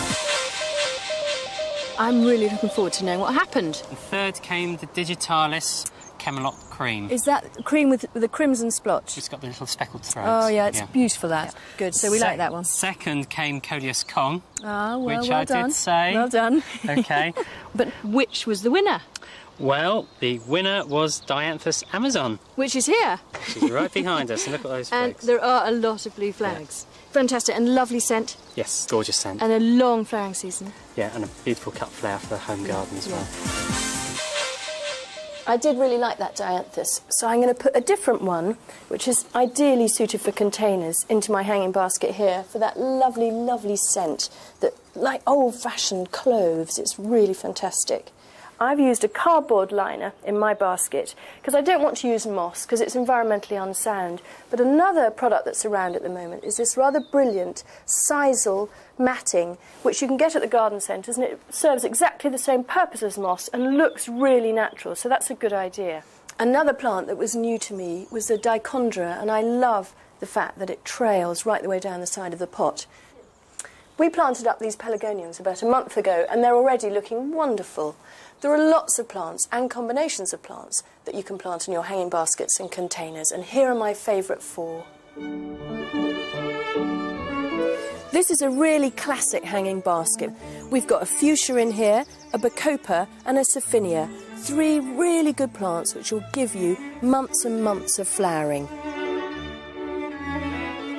Speaker 10: I'm really looking forward to knowing what happened.
Speaker 11: And third came the Digitalis Camelot Cream.
Speaker 10: Is that cream with the crimson splotch?
Speaker 11: It's got the little speckled throats.
Speaker 10: Oh, yeah, it's beautiful, that. Good, so we
Speaker 11: Se-
Speaker 10: like that one.
Speaker 11: Second came Coleus Kong,
Speaker 10: Ah, well,
Speaker 11: which
Speaker 10: well
Speaker 11: I
Speaker 10: done.
Speaker 11: did say.
Speaker 10: Well done.
Speaker 11: OK.
Speaker 10: But which was the winner?
Speaker 11: Well, the winner was Dianthus Amazon.
Speaker 10: Which is here.
Speaker 11: She's right behind us, and look at those
Speaker 10: And
Speaker 11: flags.
Speaker 10: there are a lot of blue flags. Fantastic, and lovely scent,
Speaker 11: Yes, gorgeous scent.
Speaker 10: and a long flowering season.
Speaker 11: Yeah, and a beautiful cut flower for the home garden as well.
Speaker 10: I did really like that Dianthus, so I'm going to put a different one, which is ideally suited for containers, into my hanging basket here for that lovely, lovely scent that, like old-fashioned cloves, it's really fantastic. I've used a cardboard liner in my basket because I don't want to use moss because it's environmentally unsound. But another product that's around at the moment is this rather brilliant sisal matting, which you can get at the garden centres, and it serves exactly the same purpose as moss and looks really natural, so that's a good idea. Another plant that was new to me was the Dichondra, and I love the fact that it trails right the way down the side of the pot. We planted up these pelargoniums about a month ago, and they're already looking wonderful. There are lots of plants and combinations of plants that you can plant in your hanging baskets and containers, and here are my favourite four. This is a really classic hanging basket. We've got a fuchsia in here, a bacopa and a saphinia. Three really good plants which will give you months and months of flowering.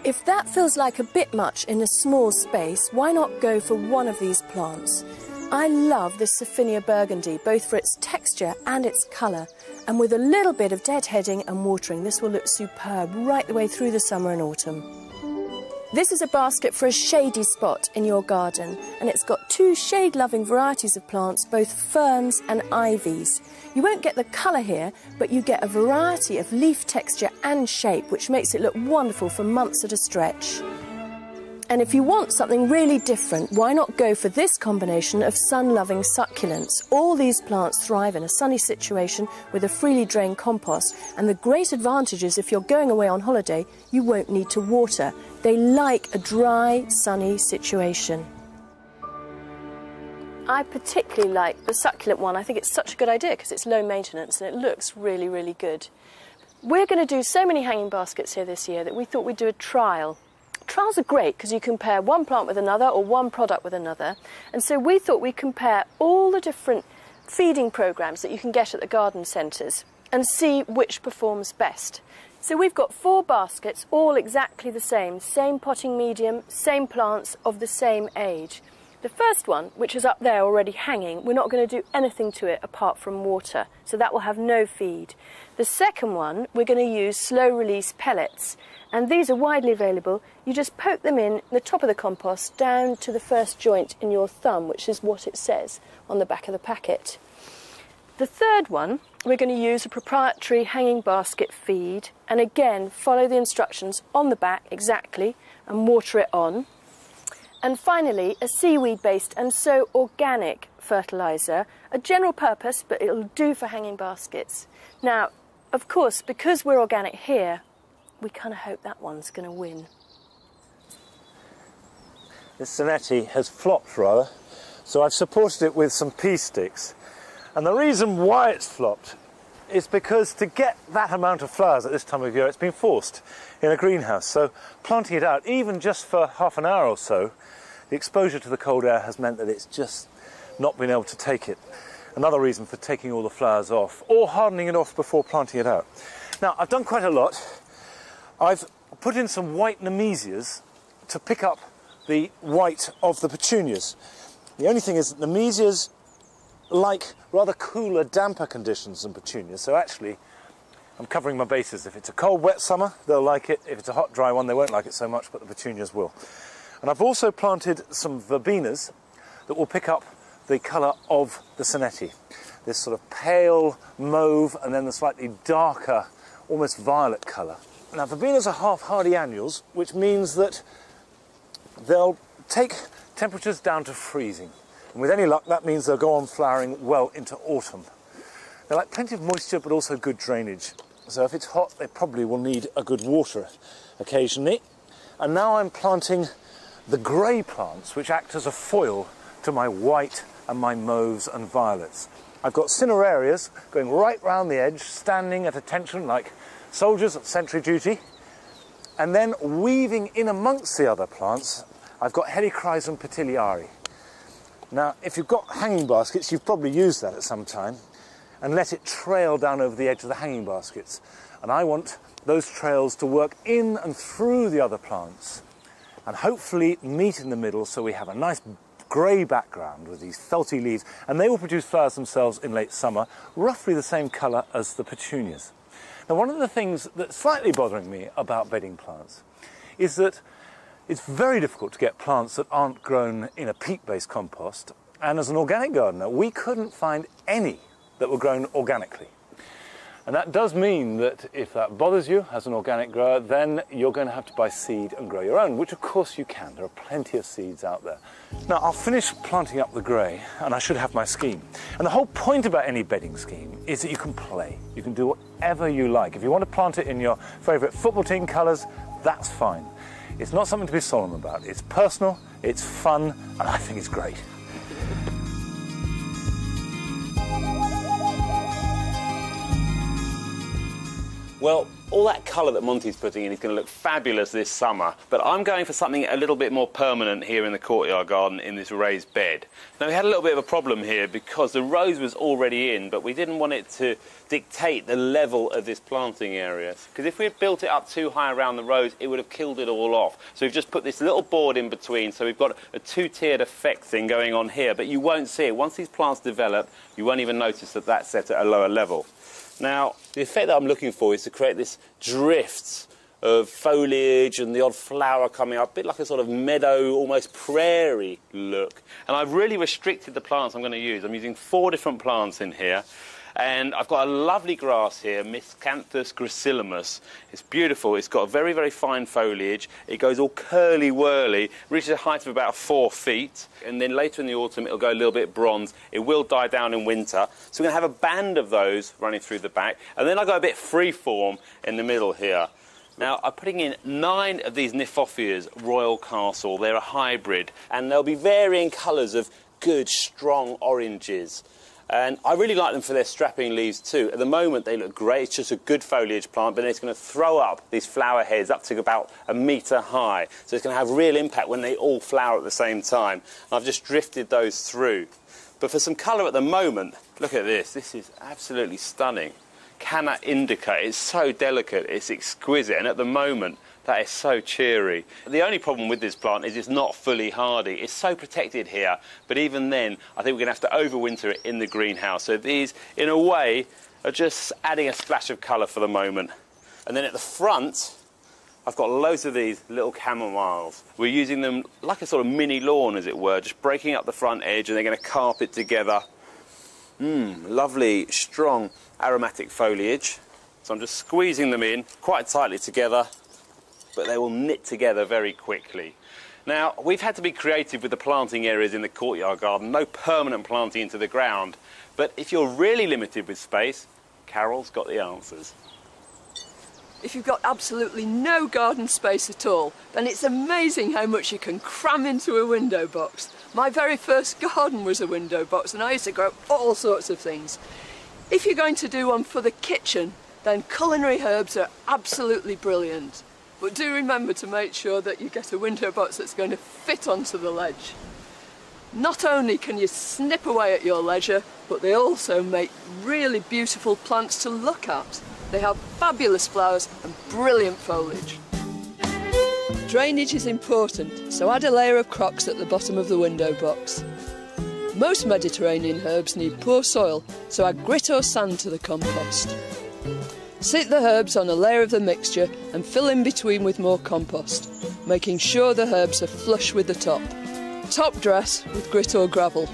Speaker 10: If that feels like a bit much in a small space, why not go for one of these plants? I love this Siphonia burgundy, both for its texture and its colour. And with a little bit of deadheading and watering, this will look superb right the way through the summer and autumn. This is a basket for a shady spot in your garden, and it's got two shade-loving varieties of plants, both ferns and ivies. You won't get the colour here, but you get a variety of leaf texture and shape, which makes it look wonderful for months at a stretch. And if you want something really different, why not go for this combination of sun-loving succulents? All these plants thrive in a sunny situation with a freely drained compost, and the great advantage is if you're going away on holiday, you won't need to water. They like a dry, sunny situation. I particularly like the succulent one. I think it's such a good idea because it's low maintenance and it looks really, really good. We're going to do so many hanging baskets here this year that we thought we'd do a trial. Trials are great because you compare one plant with another or one product with another, and so we thought we'd compare all the different feeding programmes that you can get at the garden centres and see which performs best. So we've got four baskets, all exactly the same, same potting medium, same plants of the same age. The first one, which is up there already hanging, we're not going to do anything to it apart from water, so that will have no feed. The second one, we're going to use slow-release pellets, and these are widely available. You just poke them in the top of the compost down to the first joint in your thumb, which is what it says on the back of the packet. The third one, we're going to use a proprietary hanging basket feed, and again follow the instructions on the back exactly and water it on. And finally, a seaweed-based and so organic fertiliser, a general purpose, but it'll do for hanging baskets. Now, of course, because we're organic here, we kind of hope that one's going to win.
Speaker 1: This Zanetti has flopped rather, so I've supported it with some pea sticks. And the reason why it's flopped is because to get that amount of flowers at this time of year, it's been forced in a greenhouse. So planting it out, even just for half an hour or so, the exposure to the cold air has meant that it's just not been able to take it. Another reason for taking all the flowers off, or hardening it off before planting it out. Now, I've done quite a lot. I've put in some white Nemesias to pick up the white of the petunias. The only thing is that Nemesias like rather cooler, damper conditions than petunias, so actually I'm covering my bases. If it's a cold, wet summer, they'll like it. If it's a hot, dry one, they won't like it so much, but the petunias will. And I've also planted some verbenas that will pick up the colour of the Zanetti. This sort of pale mauve and then the slightly darker, almost violet colour. Now, verbenas are half-hardy annuals, which means that they'll take temperatures down to freezing. And with any luck, that means they'll go on flowering well into autumn. They like plenty of moisture, but also good drainage. So if it's hot, they probably will need a good water occasionally. And now I'm planting the grey plants, which act as a foil to my white and my mauves and violets. I've got cinerarias going right round the edge, standing at attention like soldiers at sentry duty. And then weaving in amongst the other plants, I've got Helichrysum petiliari. Now, if you've got hanging baskets, you've probably used that at some time, and let it trail down over the edge of the hanging baskets. And I want those trails to work in and through the other plants, and hopefully meet in the middle so we have a nice grey background with these felty leaves, and they will produce flowers themselves in late summer, roughly the same colour as the petunias. Now, one of the things that's slightly bothering me about bedding plants is that it's very difficult to get plants that aren't grown in a peat-based compost, and as an organic gardener, we couldn't find any that were grown organically. And that does mean that if that bothers you as an organic grower, then you're going to have to buy seed and grow your own, which of course you can. There are plenty of seeds out there. Now, I'll finish planting up the grey, and I should have my scheme. And the whole point about any bedding scheme is that you can play. You can do whatever you like. If you want to plant it in your favourite football team colours, that's fine. It's not something to be solemn about. It's personal, it's fun, and I think it's great. Well,
Speaker 5: all that colour that Monty's putting in is going to look fabulous this summer, but I'm going for something a little bit more permanent here in the courtyard garden in this raised bed. Now, we had a little bit of a problem here because the rose was already in, but we didn't want it to dictate the level of this planting area, because if we had built it up too high around the rose, it would have killed it all off. So we've just put this little board in between, so we've got a two-tiered effect thing going on here, but you won't see it. Once these plants develop, you won't even notice that that's set at a lower level. Now, the effect that I'm looking for is to create this drift of foliage and the odd flower coming up, a bit like a sort of meadow, almost prairie look. And I've really restricted the plants I'm going to use. I'm using four different plants in here. And I've got a lovely grass here, Miscanthus gracilis. It's beautiful. It's got a very, very fine foliage. It goes all curly-whirly, reaches a height of about four feet. And then later in the autumn, it'll go a little bit bronze. It will die down in winter. So we're going to have a band of those running through the back. And then I go a bit free-form in the middle here. Now, I'm putting in nine of these Kniphoffias Royal Castle. They're a hybrid. And they'll be varying colours of good, strong oranges. And I really like them for their strapping leaves too. At the moment they look great, it's just a good foliage plant, but then it's going to throw up these flower heads up to about a metre high. So it's going to have real impact when they all flower at the same time. And I've just drifted those through. But for some colour at the moment, look at this, this is absolutely stunning. Canna indica, it's so delicate, it's exquisite, and at the moment that is so cheery. The only problem with this plant is it's not fully hardy. It's so protected here, but even then, I think we're going to have to overwinter it in the greenhouse. So these, in a way, are just adding a splash of colour for the moment. And then at the front, I've got loads of these little chamomiles. We're using them like a sort of mini lawn, as it were, just breaking up the front edge, and they're going to carpet together. Mmm, lovely, strong, aromatic foliage. So I'm just squeezing them in quite tightly together, but they will knit together very quickly. Now, we've had to be creative with the planting areas in the courtyard garden, no permanent planting into the ground, but if you're really limited with space, Carol's got the answers.
Speaker 4: If you've got absolutely no garden space at all, then it's amazing how much you can cram into a window box. My very first garden was a window box, and I used to grow all sorts of things. If you're going to do one for the kitchen, then culinary herbs are absolutely brilliant. But do remember to make sure that you get a window box that's going to fit onto the ledge. Not only can you snip away at your leisure, but they also make really beautiful plants to look at. They have fabulous flowers and brilliant foliage. Drainage is important, so add a layer of crocks at the bottom of the window box. Most Mediterranean herbs need poor soil, so add grit or sand to the compost. Sit the herbs on a layer of the mixture and fill in between with more compost, making sure the herbs are flush with the top. Top dress with grit or gravel.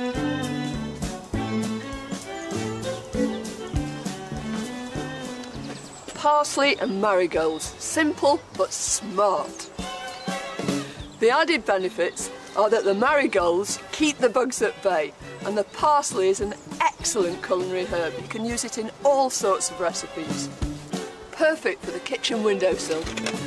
Speaker 4: Parsley and marigolds, simple but smart. The added benefits are that the marigolds keep the bugs at bay, and the parsley is an excellent culinary herb. You can use it in all sorts of recipes. Perfect for the kitchen windowsill.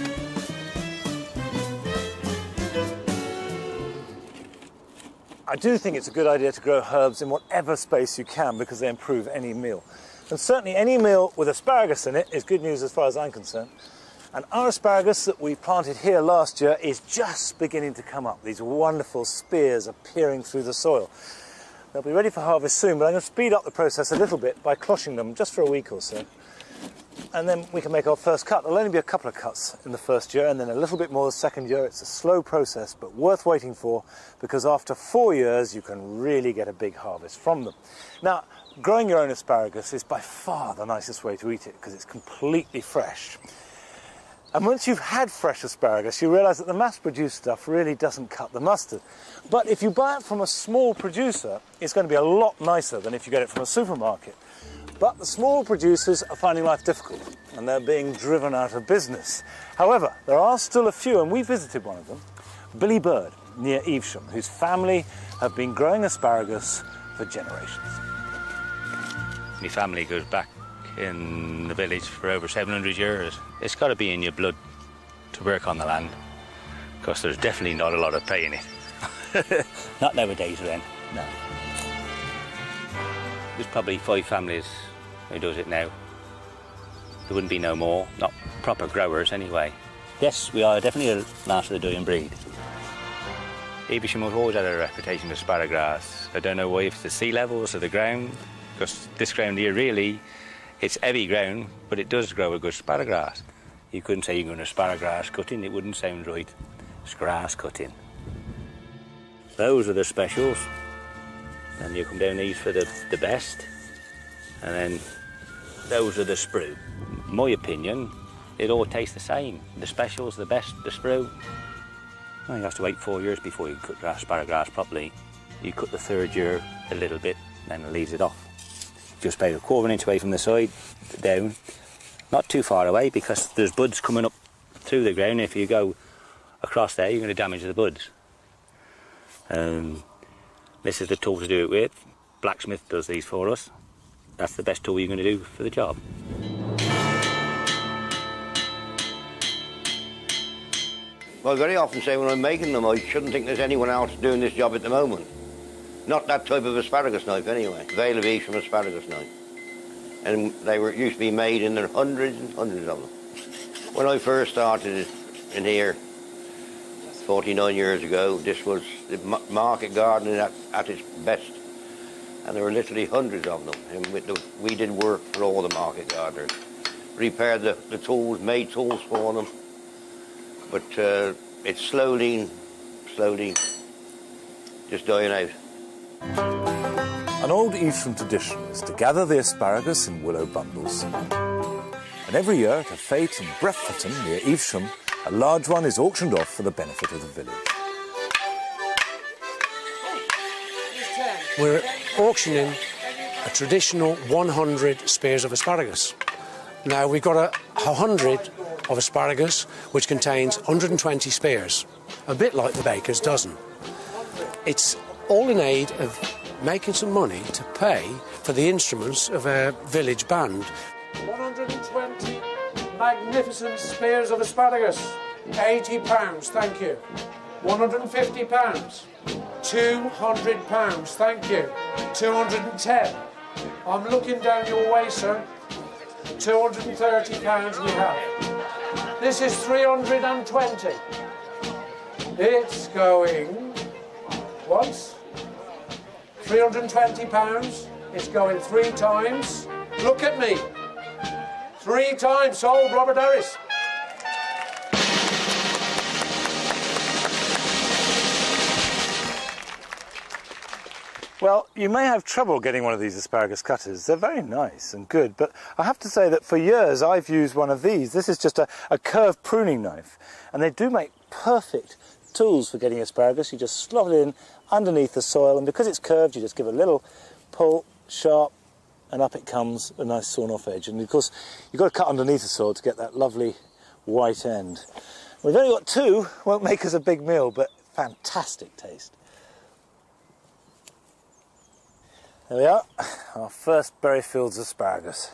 Speaker 1: I do think it's a good idea to grow herbs in whatever space you can, because they improve any meal. And certainly any meal with asparagus in it is good news as far as I'm concerned. And our asparagus that we planted here last year is just beginning to come up. These wonderful spears are peering through the soil. They'll be ready for harvest soon, but I'm going to speed up the process a little bit by cloching them just for a week or so. And then we can make our first cut. There'll only be a couple of cuts in the first year, and then a little bit more the second year. It's a slow process, but worth waiting for, because after four years you can really get a big harvest from them. Now, growing your own asparagus is by far the nicest way to eat it, because it's completely fresh. And once you've had fresh asparagus, you realise that the mass-produced stuff really doesn't cut the mustard. But if you buy it from a small producer, it's going to be a lot nicer than if you get it from a supermarket. But the small producers are finding life difficult, and they're being driven out of business. However, there are still a few, and we visited one of them, Billy Bird, near Evesham, whose family have been growing asparagus for generations.
Speaker 15: My family goes back in the village for over seven hundred years. It's got to be in your blood to work on the land, because there's definitely not a lot of pay in it. Not nowadays, then, no. There's probably five families who does it now. there wouldn't be no more, not proper growers anyway. Yes, we are definitely a last of the dying breed. Evesham have always had a reputation for sparrowgrass. I don't know why, if it's the sea levels or the ground, because this ground here really, it's heavy ground, but it does grow a good sparrowgrass. You couldn't say you're going to sparrowgrass cutting, it wouldn't sound right. It's grass cutting. Those are the specials. And you come down these for the, the best. And then those are the sprue. In my opinion, it all tastes the same. The specials, the best, the sprue. Well, you have to wait four years before you cut grass, sparrowgrass properly. You cut the third year a little bit, then it leaves it off. Just about a quarter of an inch away from the side, down. Not too far away, because there's buds coming up through the ground. If you go across there, you're going to damage the buds. Um, this is the tool to do it with. Blacksmith does these for us. That's the best tool you're going to do for the job.
Speaker 16: Well, I very often say when I'm making them, I shouldn't think there's anyone else doing this job at the moment. Not that type of asparagus knife, anyway. Vale of Evesham asparagus knife. And they were used to be made in there, hundreds and hundreds of them. When I first started in here, forty-nine years ago, this was the market gardening at, at its best. And there were literally hundreds of them. And with the, we did work for all the market gardeners. Repaired the, the tools, made tools for them. But uh, it's slowly, slowly just dying out.
Speaker 1: An old Evesham tradition is to gather the asparagus in willow bundles. And every year at a fete in Breffleton near Evesham, a large one is auctioned off for the benefit of the village.
Speaker 17: We're auctioning a traditional one hundred spears of asparagus. Now, we've got a, a hundred of asparagus, which contains one hundred twenty spears, a bit like the baker's dozen. It's all in aid of making some money to pay for the instruments of a village band.
Speaker 18: one hundred twenty magnificent spears of asparagus, eighty pounds, thank you. one hundred fifty pounds, two hundred pounds, thank you. two hundred ten, I'm looking down your way, sir. two hundred thirty pounds we have. This is three hundred twenty. It's going once. three hundred twenty pounds. It's going three times. Look at me. Three times sold, Robert Harris.
Speaker 1: Well, you may have trouble getting one of these asparagus cutters. They're very nice and good, but I have to say that for years I've used one of these. This is just a, a curved pruning knife, and they do make perfect tools for getting asparagus. You just slot it in underneath the soil, and because it's curved, you just give a little pull, sharp, and up it comes, a nice sawn-off edge. And of course, you've got to cut underneath the soil to get that lovely white end. We've only got two, won't make us a big meal, but fantastic taste. There we are, our first Berryfields asparagus.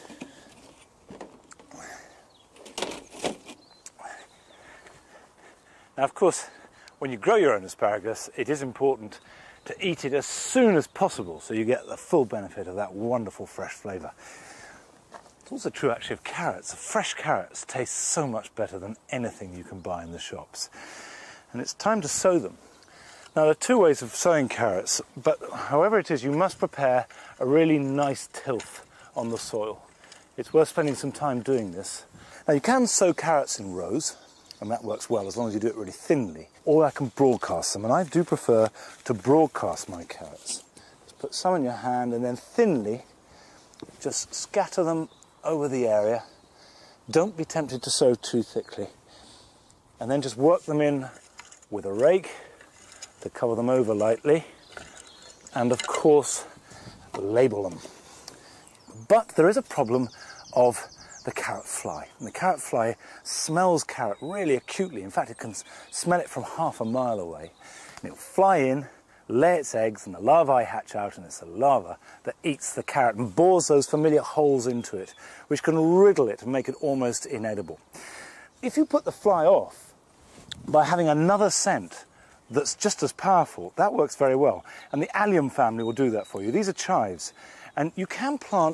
Speaker 1: Now, of course, when you grow your own asparagus, it is important to eat it as soon as possible so you get the full benefit of that wonderful fresh flavour. It's also true, actually, of carrots. Fresh carrots taste so much better than anything you can buy in the shops. And it's time to sow them. Now, there are two ways of sowing carrots, but however it is, you must prepare a really nice tilth on the soil. It's worth spending some time doing this. Now, you can sow carrots in rows, and that works well as long as you do it really thinly, or I can broadcast them, and I do prefer to broadcast my carrots. Just put some in your hand and then thinly just scatter them over the area. Don't be tempted to sow too thickly, and then just work them in with a rake to cover them over lightly, and of course label them. But there is a problem of the carrot fly, and the carrot fly smells carrot really acutely. In fact, it can smell it from half a mile away, and it'll fly in, lay its eggs, and the larvae hatch out, and it's the larva that eats the carrot and bores those familiar holes into it, which can riddle it and make it almost inedible. If you put the fly off by having another scent that's just as powerful, that works very well, and the allium family will do that for you. These are chives, and you can plant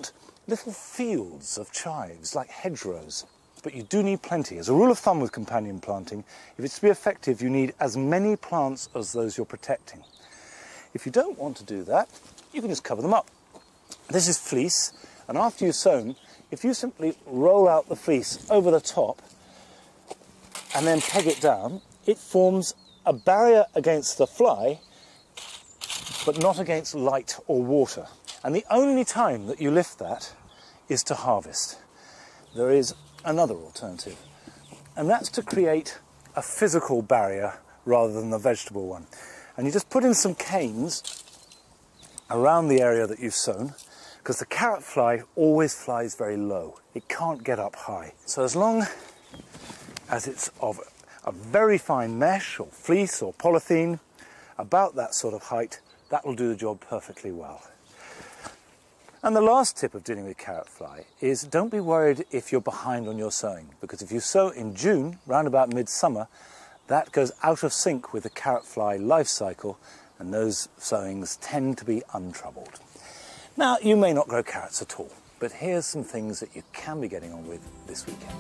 Speaker 1: little fields of chives, like hedgerows. But you do need plenty. As a rule of thumb with companion planting, if it's to be effective, you need as many plants as those you're protecting. If you don't want to do that, you can just cover them up. This is fleece, and after you've sown, if you simply roll out the fleece over the top and then peg it down, it forms a barrier against the fly, but not against light or water. And the only time that you lift that is to harvest. There is another alternative, and that's to create a physical barrier rather than the vegetable one. And you just put in some canes around the area that you've sown, because the carrot fly always flies very low. It can't get up high. So as long as it's of a very fine mesh or fleece or polythene, about that sort of height, that will do the job perfectly well. And the last tip of dealing with carrot fly is don't be worried if you're behind on your sowing, because if you sow in June, round about midsummer, that goes out of sync with the carrot fly life cycle, and those sowings tend to be untroubled. Now, you may not grow carrots at all, but here's some things that you can be getting on with this weekend.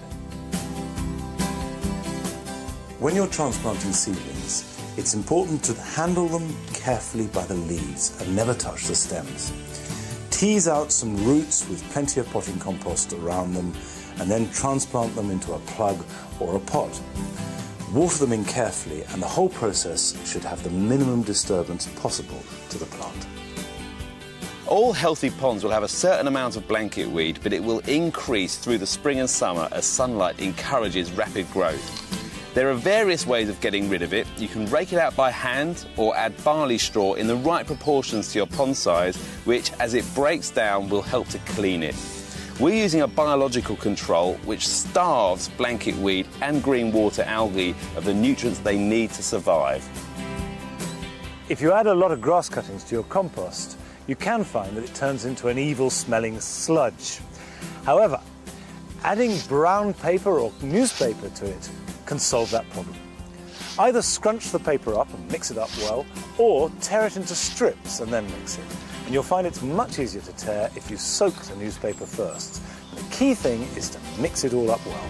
Speaker 19: When you're transplanting seedlings, it's important to handle them carefully by the leaves and never touch the stems. Tease out some roots with plenty of potting compost around them, and then transplant them into a plug or a pot. Water them in carefully, and the whole process should have the minimum disturbance possible to the plant.
Speaker 5: All healthy ponds will have a certain amount of blanket weed, but it will increase through the spring and summer as sunlight encourages rapid growth. There are various ways of getting rid of it. You can rake it out by hand or add barley straw in the right proportions to your pond size, which, as it breaks down, will help to clean it. We're using a biological control which starves blanket weed and green water algae of the nutrients they need to survive.
Speaker 1: If you add a lot of grass cuttings to your compost, you can find that it turns into an evil-smelling sludge. However, adding brown paper or newspaper to it can solve that problem. Either scrunch the paper up and mix it up well, or tear it into strips and then mix it. And you'll find it's much easier to tear if you soak the newspaper first. The key thing is to mix it all up well.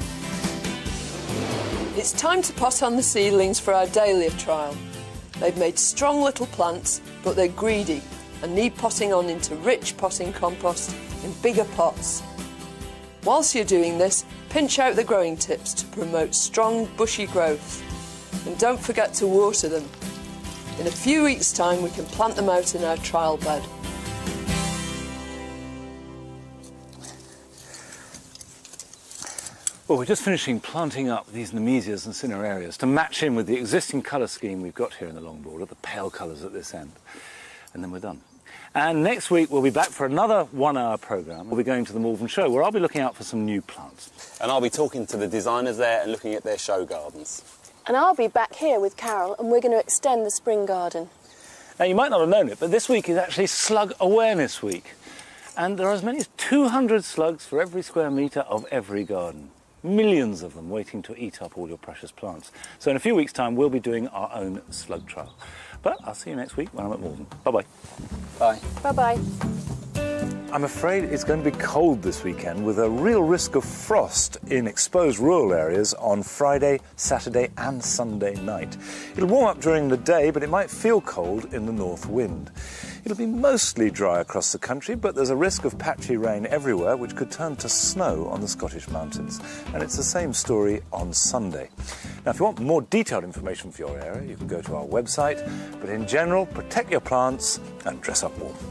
Speaker 4: It's time to pot on the seedlings for our dahlia trial. They've made strong little plants, but they're greedy and need potting on into rich potting compost in bigger pots. Whilst you're doing this, pinch out the growing tips to promote strong, bushy growth. And don't forget to water them. In a few weeks' time, we can plant them out in our trial bed.
Speaker 1: Well, we're just finishing planting up these Nemesias and Cinerarias to match in with the existing colour scheme we've got here in the long border, the pale colours at this end. And then we're done. And next week we'll be back for another one-hour programme. We'll be going to the Malvern Show, where I'll be looking out for some new plants.
Speaker 20: And I'll be talking to the designers there and looking at their show gardens.
Speaker 10: And I'll be back here with Carol, and we're going to extend the spring garden.
Speaker 1: Now, you might not have known it, but this week is actually Slug Awareness Week. And there are as many as two hundred slugs for every square metre of every garden. Millions of them waiting to eat up all your precious plants. So in a few weeks' time, we'll be doing our own slug trial. But I'll see you next week when I'm at Malvern. Bye-bye.
Speaker 20: Bye.
Speaker 10: Bye-bye.
Speaker 1: I'm afraid it's going to be cold this weekend, with a real risk of frost in exposed rural areas on Friday, Saturday and Sunday night. It'll warm up during the day, but it might feel cold in the north wind. It'll be mostly dry across the country, but there's a risk of patchy rain everywhere, which could turn to snow on the Scottish mountains. And it's the same story on Sunday. Now, if you want more detailed information for your area, you can go to our website. But in general, protect your plants and dress up warm.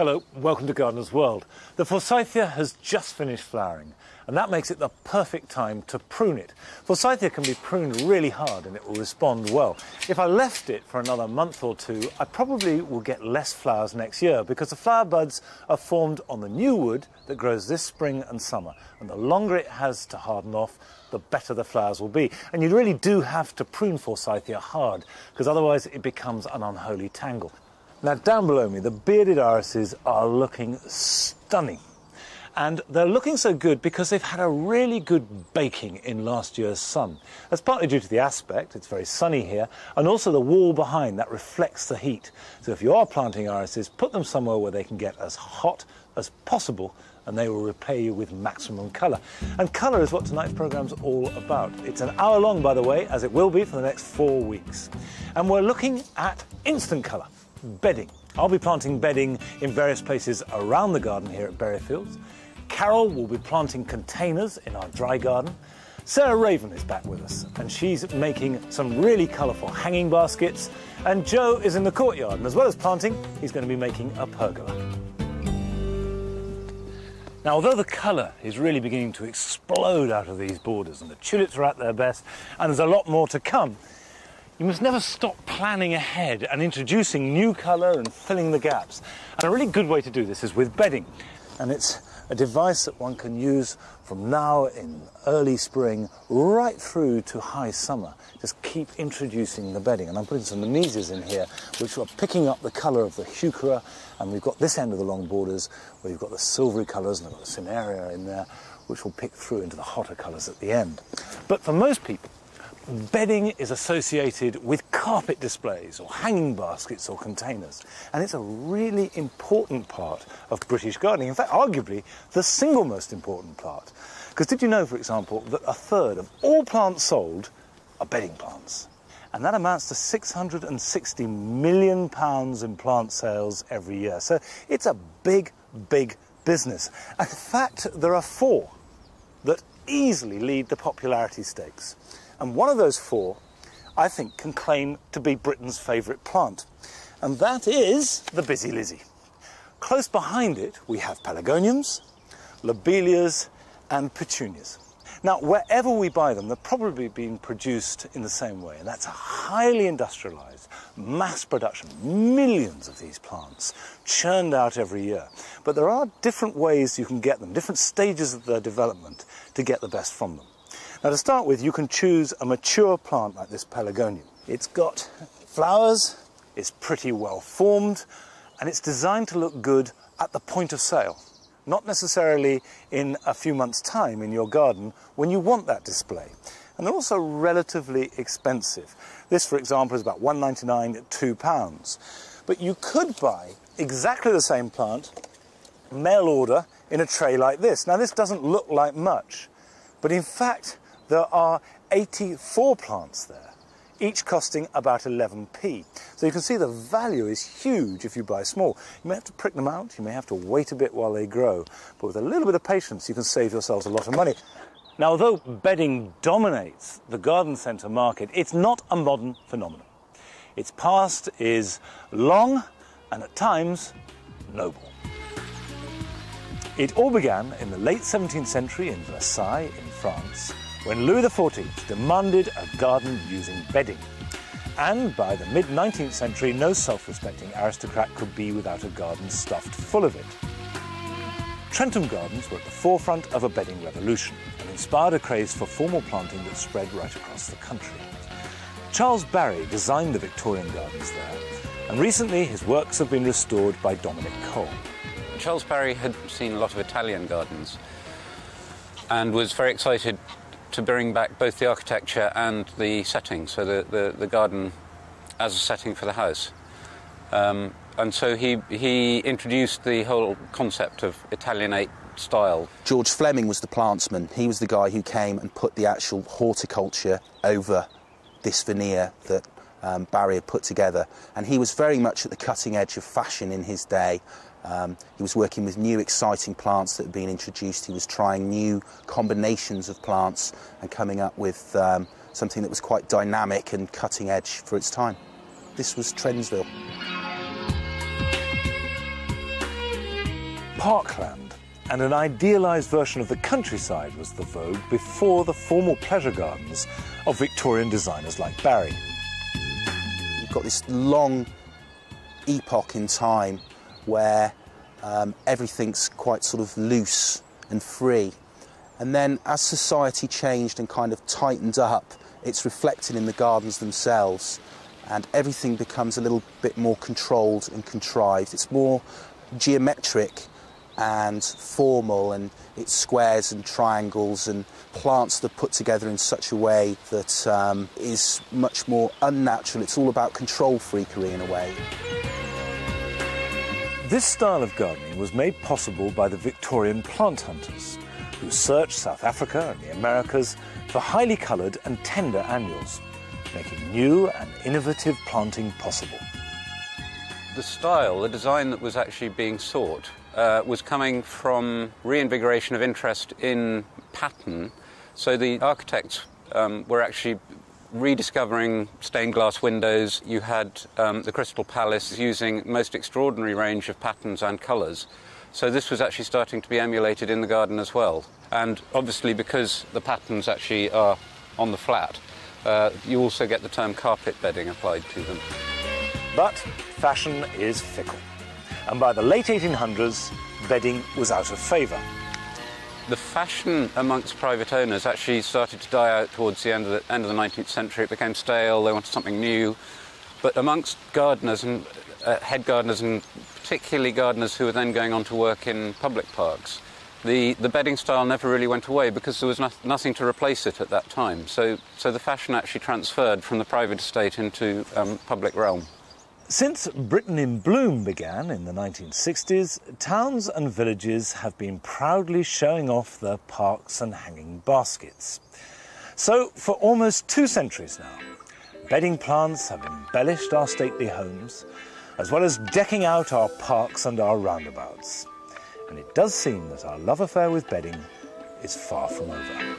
Speaker 1: Hello, welcome to Gardener's World. The Forsythia has just finished flowering, and that makes it the perfect time to prune it. Forsythia can be pruned really hard and it will respond well. If I left it for another month or two, I probably will get less flowers next year because the flower buds are formed on the new wood that grows this spring and summer, and the longer it has to harden off, the better the flowers will be. And you really do have to prune Forsythia hard, because otherwise it becomes an unholy tangle. Now, down below me, the bearded irises are looking stunning. And they're looking so good because they've had a really good baking in last year's sun. That's partly due to the aspect, it's very sunny here, and also the wall behind that reflects the heat. So if you are planting irises, put them somewhere where they can get as hot as possible, and they will repay you with maximum colour. And colour is what tonight's programme's all about. It's an hour long, by the way, as it will be for the next four weeks. And we're looking at instant colour. Bedding. I'll be planting bedding in various places around the garden here at Bury Fields. Carol will be planting containers in our dry garden. Sarah Raven is back with us, and she's making some really colourful hanging baskets. And Joe is in the courtyard, and as well as planting, he's going to be making a pergola. Now, although the colour is really beginning to explode out of these borders, and the tulips are at their best, and there's a lot more to come, you must never stop planning ahead and introducing new colour and filling the gaps. And a really good way to do this is with bedding. And it's a device that one can use from now in early spring right through to high summer. Just keep introducing the bedding. And I'm putting some nemesias in here which are picking up the colour of the heuchera. And we've got this end of the long borders where you've got the silvery colours, and I've got the cinerea in there which will pick through into the hotter colours at the end. But for most people, bedding is associated with carpet displays or hanging baskets or containers, and it's a really important part of British gardening. In fact, arguably the single most important part. Because did you know, for example, that a third of all plants sold are bedding plants? And that amounts to six hundred and sixty million pounds in plant sales every year. So it's a big, big business. And in fact, there are four that easily lead the popularity stakes. And one of those four, I think, can claim to be Britain's favourite plant. And that is the Busy Lizzie. Close behind it, we have pelargoniums, lobelias and petunias. Now, wherever we buy them, they're probably being produced in the same way. And that's a highly industrialised, mass production, millions of these plants churned out every year. But there are different ways you can get them, different stages of their development to get the best from them. Now, to start with, you can choose a mature plant like this pelargonium. It's got flowers, it's pretty well formed, and it's designed to look good at the point of sale, not necessarily in a few months' time in your garden when you want that display. And they're also relatively expensive. This, for example, is about one pound ninety-nine at two pounds. But you could buy exactly the same plant, mail order, in a tray like this. Now, this doesn't look like much, but in fact, there are eighty-four plants there, each costing about eleven p. So you can see the value is huge if you buy small. You may have to prick them out, you may have to wait a bit while they grow, but with a little bit of patience you can save yourselves a lot of money. Now, although bedding dominates the garden centre market, it's not a modern phenomenon. Its past is long and at times noble. It all began in the late seventeenth century in Versailles in France, when Louis the fourteenth demanded a garden using bedding. And by the mid nineteenth century, no self-respecting aristocrat could be without a garden stuffed full of it. Trentham Gardens were at the forefront of a bedding revolution and inspired a craze for formal planting that spread right across the country. Charles Barry designed the Victorian gardens there, and recently his works have been restored by Dominic Cole.
Speaker 2: Charles Barry had seen a lot of Italian gardens and was very excited to bring back both the architecture and the setting, so the, the, the garden as a setting for the house. Um, and so he, he introduced the whole concept of Italianate style.
Speaker 3: George Fleming was the plantsman. He was the guy who came and put the actual horticulture over this veneer that um, Barry had put together. And he was very much at the cutting edge of fashion in his day. Um, he was working with new exciting plants that had been introduced. He was trying new combinations of plants and coming up with um, something that was quite dynamic and cutting edge for its time. This was Trendsville.
Speaker 1: parkland, and an idealised version of the countryside was the vogue before the formal pleasure gardens of Victorian designers like Barry.
Speaker 3: You've got this long epoch in time where um, everything's quite sort of loose and free. And then as society changed and kind of tightened up, it's reflected in the gardens themselves, and everything becomes a little bit more controlled and contrived. It's more geometric and formal, and it's squares and triangles and plants that are put together in such a way that um, is much more unnatural. It's all about control freakery in a way.
Speaker 1: This style of gardening was made possible by the Victorian plant hunters, who searched South Africa and the Americas for highly coloured and tender annuals, making new and innovative planting possible.
Speaker 2: The style, the design that was actually being sought, uh, was coming from reinvigoration of interest in pattern. So the architects um, were actually rediscovering stained glass windows. You had um, the Crystal Palace using most extraordinary range of patterns and colours. So this was actually starting to be emulated in the garden as well. And obviously, because the patterns actually are on the flat, uh, you also get the term carpet bedding applied to them.
Speaker 1: But fashion is fickle, and by the late eighteen hundreds, bedding was out of favour.
Speaker 2: The fashion amongst private owners actually started to die out towards the end of the, end of the nineteenth century. It became stale, they wanted something new. But amongst gardeners and uh, head gardeners, and particularly gardeners who were then going on to work in public parks, the, the bedding style never really went away because there was no, nothing to replace it at that time. So, so the fashion actually transferred from the private estate into um, public realm.
Speaker 1: Since Britain in Bloom began in the nineteen sixties, towns and villages have been proudly showing off their parks and hanging baskets. So, for almost two centuries now, bedding plants have embellished our stately homes, as well as decking out our parks and our roundabouts. And it does seem that our love affair with bedding is far from over.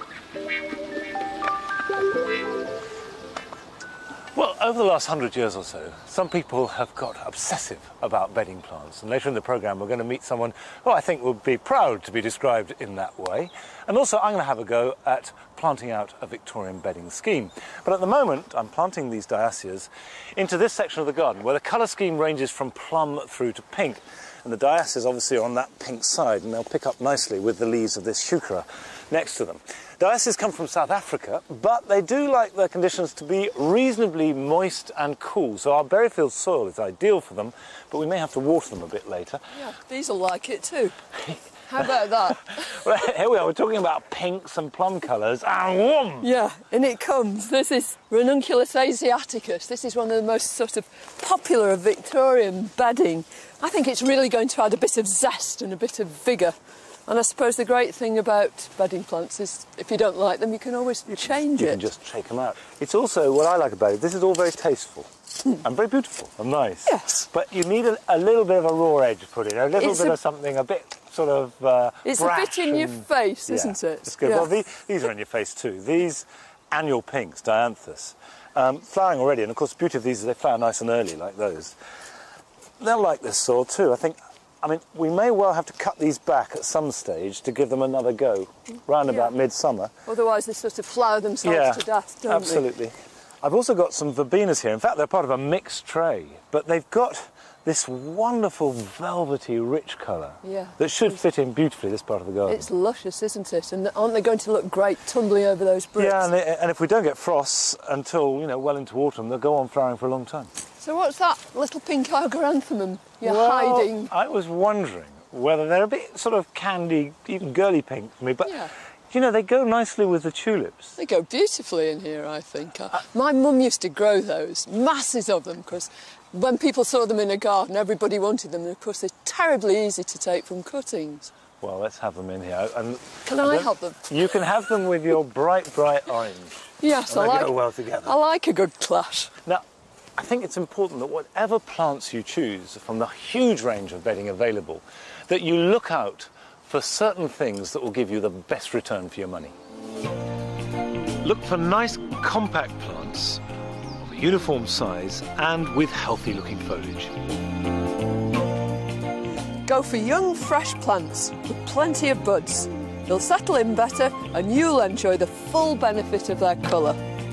Speaker 1: Well, over the last hundred years or so, some people have got obsessive about bedding plants. And later in the programme, we're going to meet someone who I think would be proud to be described in that way. And also, I'm going to have a go at planting out a Victorian bedding scheme. But at the moment, I'm planting these diacias into this section of the garden, where the colour scheme ranges from plum through to pink. And the diacias obviously are on that pink side, and they'll pick up nicely with the leaves of this heuchera next to them. Diacias come from South Africa, but they do like their conditions to be reasonably moist and cool, so our Berryfield soil is ideal for them, but we may have to water them a bit later.
Speaker 4: Yeah, these will like it too. How about that?
Speaker 1: Well, here we are, we're talking about pinks and plum colours, and whoom!
Speaker 4: Yeah, and it comes. This is Ranunculus asiaticus. This is one of the most sort of popular of Victorian bedding. I think it's really going to add a bit of zest and a bit of vigour. And I suppose the great thing about bedding plants is if you don't like them, you can always change
Speaker 1: you
Speaker 4: it.
Speaker 1: You can just shake them out. It's also, what I like about it, this is all very tasteful mm. and very beautiful and nice.
Speaker 4: Yes.
Speaker 1: But you need a, a little bit of a raw edge put in, a little
Speaker 4: it's
Speaker 1: bit
Speaker 4: a,
Speaker 1: of something a bit sort of uh,
Speaker 4: It's
Speaker 1: brash
Speaker 4: a bit in
Speaker 1: and,
Speaker 4: your face,
Speaker 1: yeah,
Speaker 4: isn't it?
Speaker 1: It's good.
Speaker 4: Yeah.
Speaker 1: Well, these, these are in your face too. These annual pinks, dianthus, um, flowering already, and of course the beauty of these is they flower nice and early, like those. They'll like this soil too. I think I mean, we may well have to cut these back at some stage to give them another go, round about yeah. midsummer.
Speaker 4: Otherwise they sort of flower themselves
Speaker 1: yeah,
Speaker 4: to death, don't
Speaker 1: absolutely.
Speaker 4: they?
Speaker 1: I've also got some verbenas here. In fact, they're part of a mixed tray, but they've got this wonderful velvety, rich colour
Speaker 4: yeah.
Speaker 1: that should fit in beautifully this part of the garden.
Speaker 4: It's luscious, isn't it? And aren't they going to look great tumbling over those bricks?
Speaker 1: Yeah, and, they, and if we don't get frosts until, you know, well into autumn, they'll go on flowering for a long time.
Speaker 4: So what's that little pink agaranthemum you're
Speaker 1: well,
Speaker 4: hiding?
Speaker 1: I was wondering whether they're a bit sort of candy, even girly pink for me, but
Speaker 4: yeah.
Speaker 1: you know, they go nicely with the tulips.
Speaker 4: They go beautifully in here, I think. Uh, my mum used to grow those, masses of them, because when people saw them in a garden, everybody wanted them, and of course they're terribly easy to take from cuttings.
Speaker 1: Well, let's have them in here. And
Speaker 4: can I have them?
Speaker 1: You can have them with your bright, bright orange.
Speaker 4: Yes,
Speaker 1: and
Speaker 4: I
Speaker 1: they
Speaker 4: like.
Speaker 1: go well together.
Speaker 4: I like a good clash.
Speaker 1: Now, I think it's important that whatever plants you choose from the huge range of bedding available, that you look out for certain things that will give you the best return for your money. Look for nice, compact plants of a uniform size and with healthy-looking foliage.
Speaker 4: Go for young, fresh plants with plenty of buds. They'll settle in better and you'll enjoy the full benefit of their colour.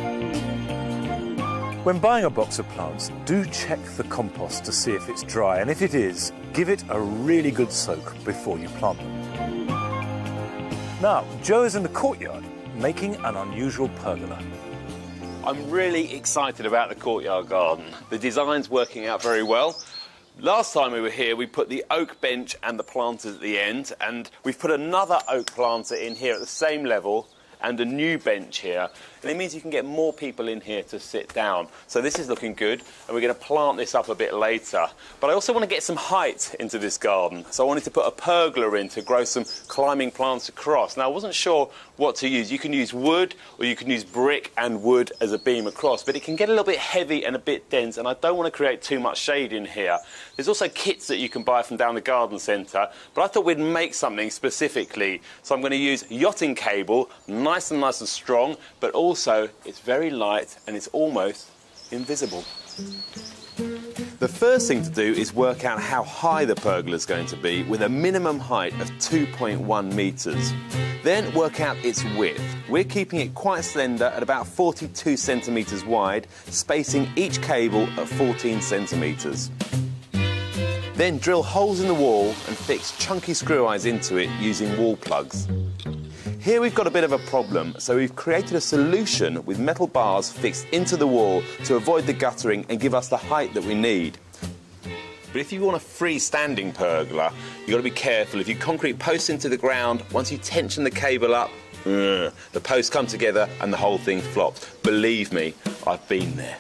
Speaker 1: When buying a box of plants, do check the compost to see if it's dry, and if it is, give it a really good soak before you plant them. Now, Joe is in the courtyard making an unusual pergola.
Speaker 5: I'm really excited about the courtyard garden. The design's working out very well. Last time we were here, we put the oak bench and the planters at the end, and we've put another oak planter in here at the same level and a new bench here, and it means you can get more people in here to sit down. So this is looking good, and we're going to plant this up a bit later. But I also want to get some height into this garden, so I wanted to put a pergola in to grow some climbing plants across. Now, I wasn't sure what to use. You can use wood, or you can use brick and wood as a beam across, but it can get a little bit heavy and a bit dense, and I don't want to create too much shade in here. There's also kits that you can buy from down the garden centre, but I thought we'd make something specifically. So I'm going to use yachting cable, nice and nice and strong, but also it's very light and it's almost invisible. The first thing to do is work out how high the pergola is going to be with a minimum height of two point one metres. Then work out its width. We're keeping it quite slender at about forty-two centimetres wide, spacing each cable at fourteen centimetres. Then drill holes in the wall and fix chunky screw eyes into it using wall plugs. Here we've got a bit of a problem, so we've created a solution with metal bars fixed into the wall to avoid the guttering and give us the height that we need. But if you want a freestanding pergola, you've got to be careful. If you concrete posts into the ground, once you tension the cable up, uh, the posts come together and the whole thing flops. Believe me, I've been there.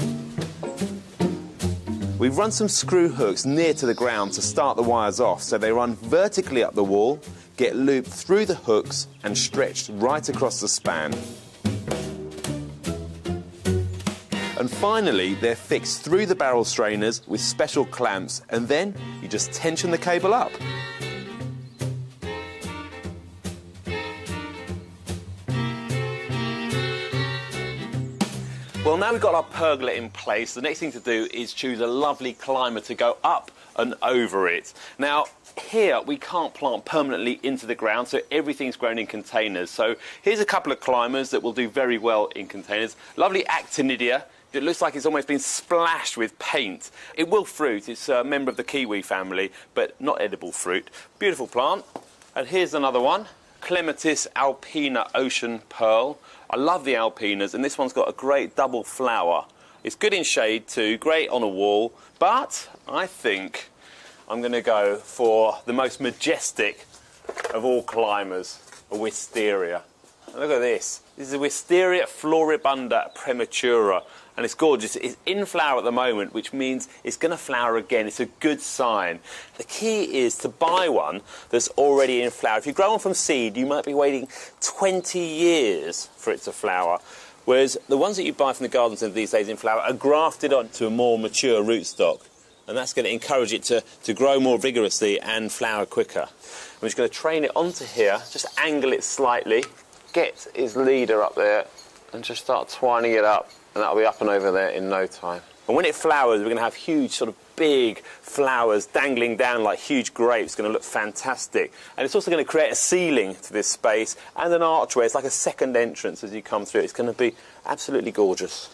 Speaker 5: We've run some screw hooks near to the ground to start the wires off, so they run vertically up the wall, get looped through the hooks and stretched right across the span. And finally, they're fixed through the barrel strainers with special clamps, and then you just tension the cable up. Well, now we've got our pergola in place, the next thing to do is choose a lovely climber to go up and over it. Now, here we can't plant permanently into the ground, so everything's grown in containers. So here's a couple of climbers that will do very well in containers. Lovely Actinidia. It looks like it's almost been splashed with paint. It will fruit. It's a member of the kiwi family, but not edible fruit. Beautiful plant. And here's another one. Clematis alpina ocean pearl. I love the alpinas, and this one's got a great double flower. It's good in shade too, great on a wall, but I think I'm going to go for the most majestic of all climbers, a wisteria. And look at this. This is a Wisteria floribunda prematura, and it's gorgeous. It's in flower at the moment, which means it's going to flower again. It's a good sign. The key is to buy one that's already in flower. If you grow one from seed, you might be waiting twenty years for it to flower, whereas the ones that you buy from the garden centre these days in flower are grafted onto a more mature rootstock, and that's going to encourage it to, to grow more vigorously and flower quicker. I'm just going to train it onto here, just angle it slightly, get his leader up there and just start twining it up, and that'll be up and over there in no time. And when it flowers, we're going to have huge sort of big flowers dangling down like huge grapes. It's going to look fantastic. And it's also going to create a ceiling to this space and an archway. It's like a second entrance as you come through. It's going to be absolutely gorgeous.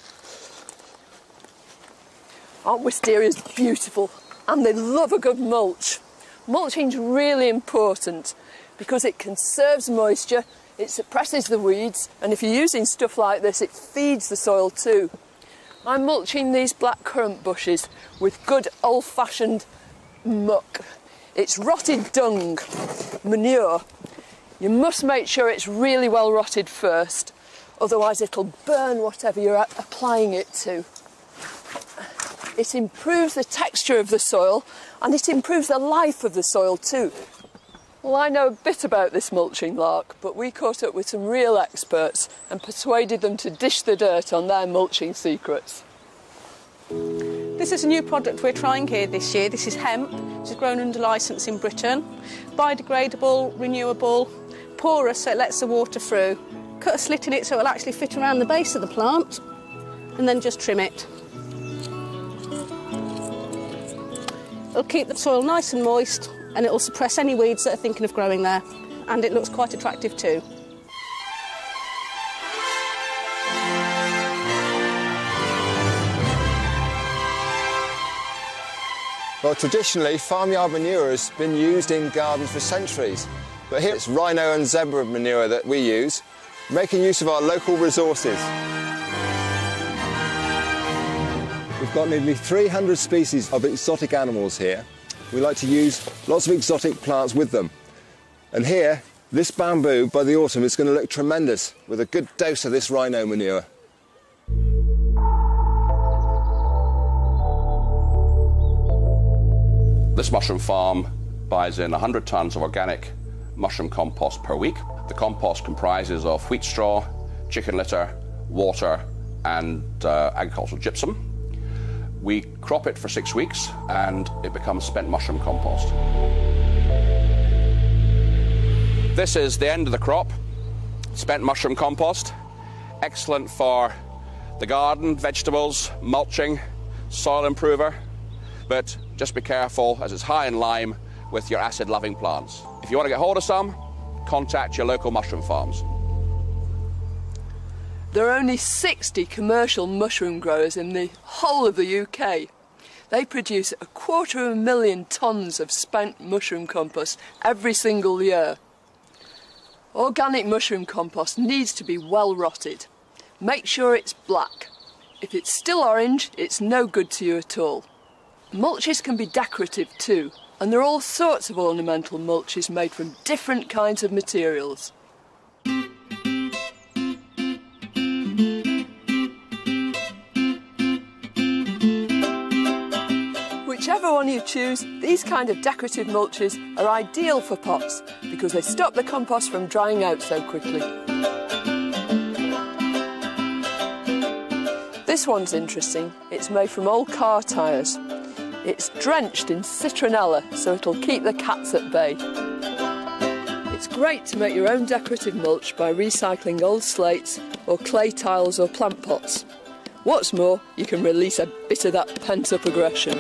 Speaker 4: Aren't wisterias beautiful? And they love a good mulch. Mulching's really important because it conserves moisture, it suppresses the weeds, and if you're using stuff like this, it feeds the soil too. I'm mulching these black currant bushes with good old-fashioned muck. It's rotted dung, manure. You must make sure it's really well rotted first, otherwise it'll burn whatever you're applying it to. It improves the texture of the soil, and it improves the life of the soil too. Well, I know a bit about this mulching lark, but we caught up with some real experts and persuaded them to dish the dirt on their mulching secrets.
Speaker 6: This is a new product we're trying here this year. This is hemp, which is grown under licence in Britain. Biodegradable, renewable, porous so it lets the water through. Cut a slit in it so it'll actually fit around the base of the plant, and then just trim it. It'll keep the soil nice and moist and it will suppress any weeds that are thinking of growing there, and it looks quite attractive too.
Speaker 7: Well, traditionally, farmyard manure has been used in gardens for centuries. But here it's rhino and zebra manure that we use, making use of our local resources. We've got nearly three hundred species of exotic animals here. We like to use lots of exotic plants with them. And here, this bamboo, by the autumn, is going to look tremendous with a good dose of this rhino manure.
Speaker 8: This mushroom farm buys in one hundred tonnes of organic mushroom compost per week. The compost comprises of wheat straw, chicken litter, water and uh, agricultural gypsum. We crop it for six weeks and it becomes spent mushroom compost. This is the end of the crop, spent mushroom compost. Excellent for the garden, vegetables, mulching, soil improver, but just be careful as it's high in lime with your acid-loving plants. If you want to get hold of some, contact your local mushroom farms.
Speaker 4: There are only sixty commercial mushroom growers in the whole of the U K. They produce a quarter of a million tonnes of spent mushroom compost every single year. Organic mushroom compost needs to be well rotted. Make sure it's black. If it's still orange, it's no good to you at all. Mulches can be decorative too, and there are all sorts of ornamental mulches made from different kinds of materials. Whichever one you choose, these kind of decorative mulches are ideal for pots because they stop the compost from drying out so quickly. This one's interesting. It's made from old car tyres. It's drenched in citronella, so it'll keep the cats at bay. It's great to make your own decorative mulch by recycling old slates or clay tiles or plant pots. What's more, you can release a bit of that pent-up aggression.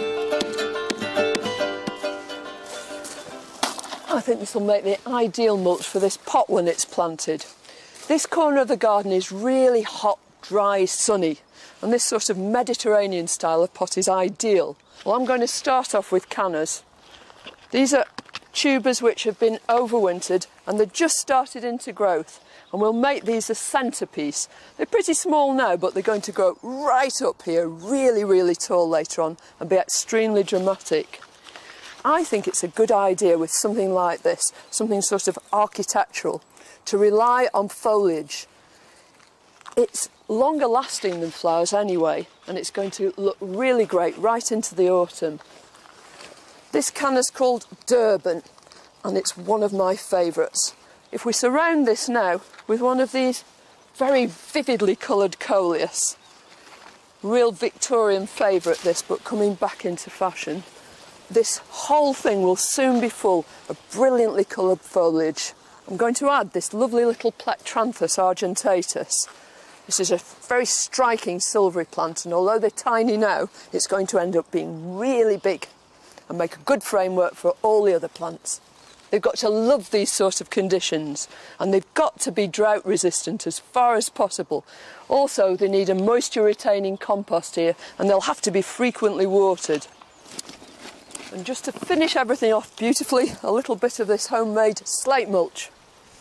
Speaker 4: I think this will make the ideal mulch for this pot when it's planted. This corner of the garden is really hot, dry, sunny, and this sort of Mediterranean style of pot is ideal. Well, I'm going to start off with cannas. These are tubers which have been overwintered and they've just started into growth, and we'll make these a centrepiece. They're pretty small now, but they're going to grow right up here, really, really tall later on and be extremely dramatic. I think it's a good idea with something like this, something sort of architectural, to rely on foliage. It's longer lasting than flowers anyway, and it's going to look really great right into the autumn. This canna's called Durban, and it's one of my favourites. If we surround this now with one of these very vividly coloured coleus, real Victorian favourite this, but coming back into fashion, this whole thing will soon be full of brilliantly coloured foliage. I'm going to add this lovely little Plectranthus argentatus. This is a very striking silvery plant, and although they're tiny now, it's going to end up being really big and make a good framework for all the other plants. They've got to love these sort of conditions, and they've got to be drought resistant as far as possible. Also, they need a moisture retaining compost here, and they'll have to be frequently watered. And just to finish everything off beautifully, a little bit of this homemade slate mulch.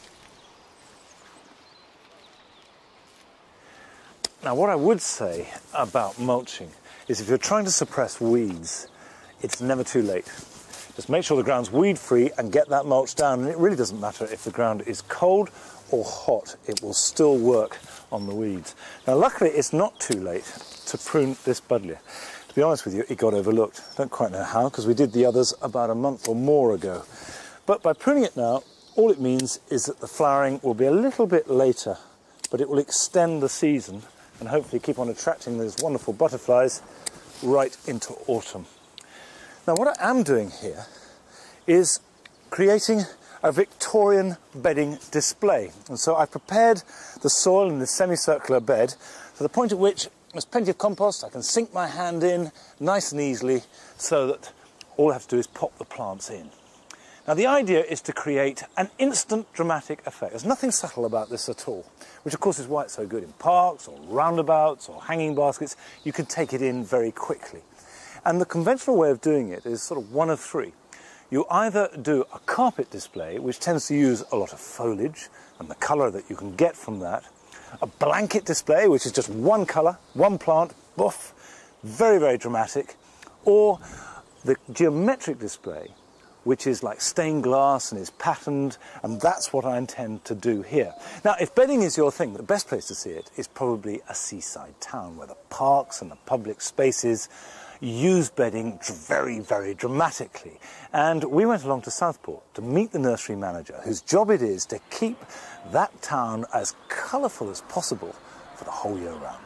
Speaker 1: Now, what I would say about mulching is if you're trying to suppress weeds, it's never too late. Just make sure the ground's weed-free and get that mulch down, and it really doesn't matter if the ground is cold or hot, it will still work on the weeds. Now, luckily, it's not too late to prune this buddleia. To be honest with you, it got overlooked. I don't quite know how, because we did the others about a month or more ago. But by pruning it now, all it means is that the flowering will be a little bit later, but it will extend the season and hopefully keep on attracting those wonderful butterflies right into autumn. Now, what I am doing here is creating a Victorian bedding display. And so I prepared the soil in this semicircular bed to the point at which there's plenty of compost. I can sink my hand in nice and easily so that all I have to do is pop the plants in. Now, the idea is to create an instant dramatic effect. There's nothing subtle about this at all, which of course is why it's so good in parks or roundabouts or hanging baskets. You can take it in very quickly. And the conventional way of doing it is sort of one of three. You either do a carpet display, which tends to use a lot of foliage and the colour that you can get from that, a blanket display, which is just one colour, one plant, boof, very, very dramatic, or the geometric display, which is like stained glass and is patterned, and that's what I intend to do here. Now, if bedding is your thing, the best place to see it is probably a seaside town where the parks and the public spaces use bedding very, very dramatically. And we went along to Southport to meet the nursery manager, whose job it is to keep that town as colourful as possible for the whole year round.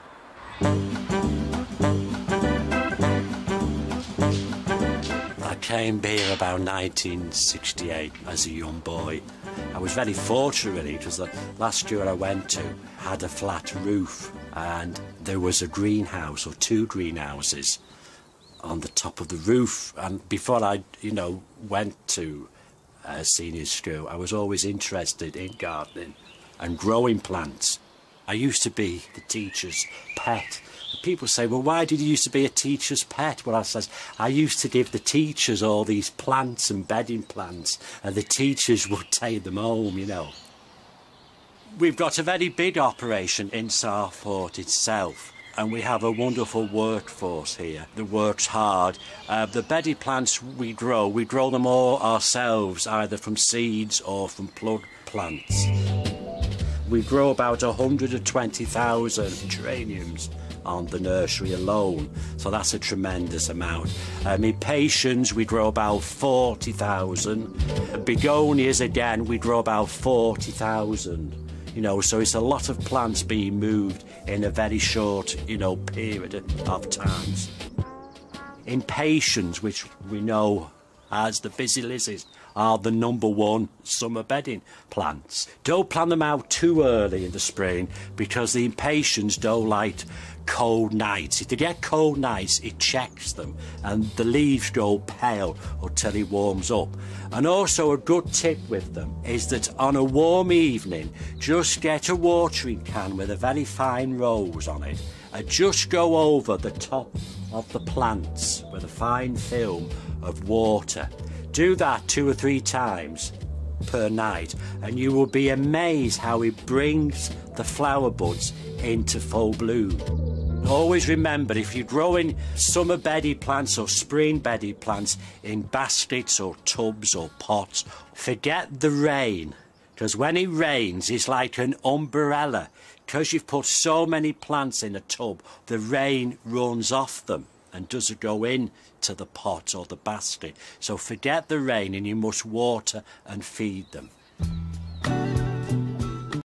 Speaker 9: I came here about nineteen sixty-eight as a young boy. I was very fortunate really, because the last year I went to had a flat roof and there was a greenhouse or two greenhouses on the top of the roof. And before I, you know, went to uh, senior school, I was always interested in gardening and growing plants. I used to be the teacher's pet. People say, well, why did you used to be a teacher's pet? Well, I says, I used to give the teachers all these plants and bedding plants, and the teachers would take them home, you know. We've got a very big operation in Southport itself, and we have a wonderful workforce here that works hard. Uh, the bedding plants we grow, we grow them all ourselves, either from seeds or from plug plants. We grow about one hundred twenty thousand geraniums on the nursery alone, so that's a tremendous amount. Um, impatiens we grow about forty thousand. Begonias again we grow about forty thousand. You know, so it's a lot of plants being moved in a very short, you know, period of times. Impatiens, which we know as the busy lizards, are the number one summer bedding plants. Don't plant them out too early in the spring because the impatiens don't like cold nights. If they get cold nights, it checks them and the leaves go pale until it warms up. And also a good tip with them is that on a warm evening, just get a watering can with a very fine rose on it and just go over the top of the plants with a fine film of water. Do that two or three times per night and you will be amazed how it brings the flower buds into full bloom. Always remember, if you're growing summer bedding plants or spring bedding plants in baskets or tubs or pots, forget the rain, because when it rains it's like an umbrella. Because you've put so many plants in a tub, the rain runs off them and doesn't go in to the pot or the basket. So forget the rain and you must water and feed them.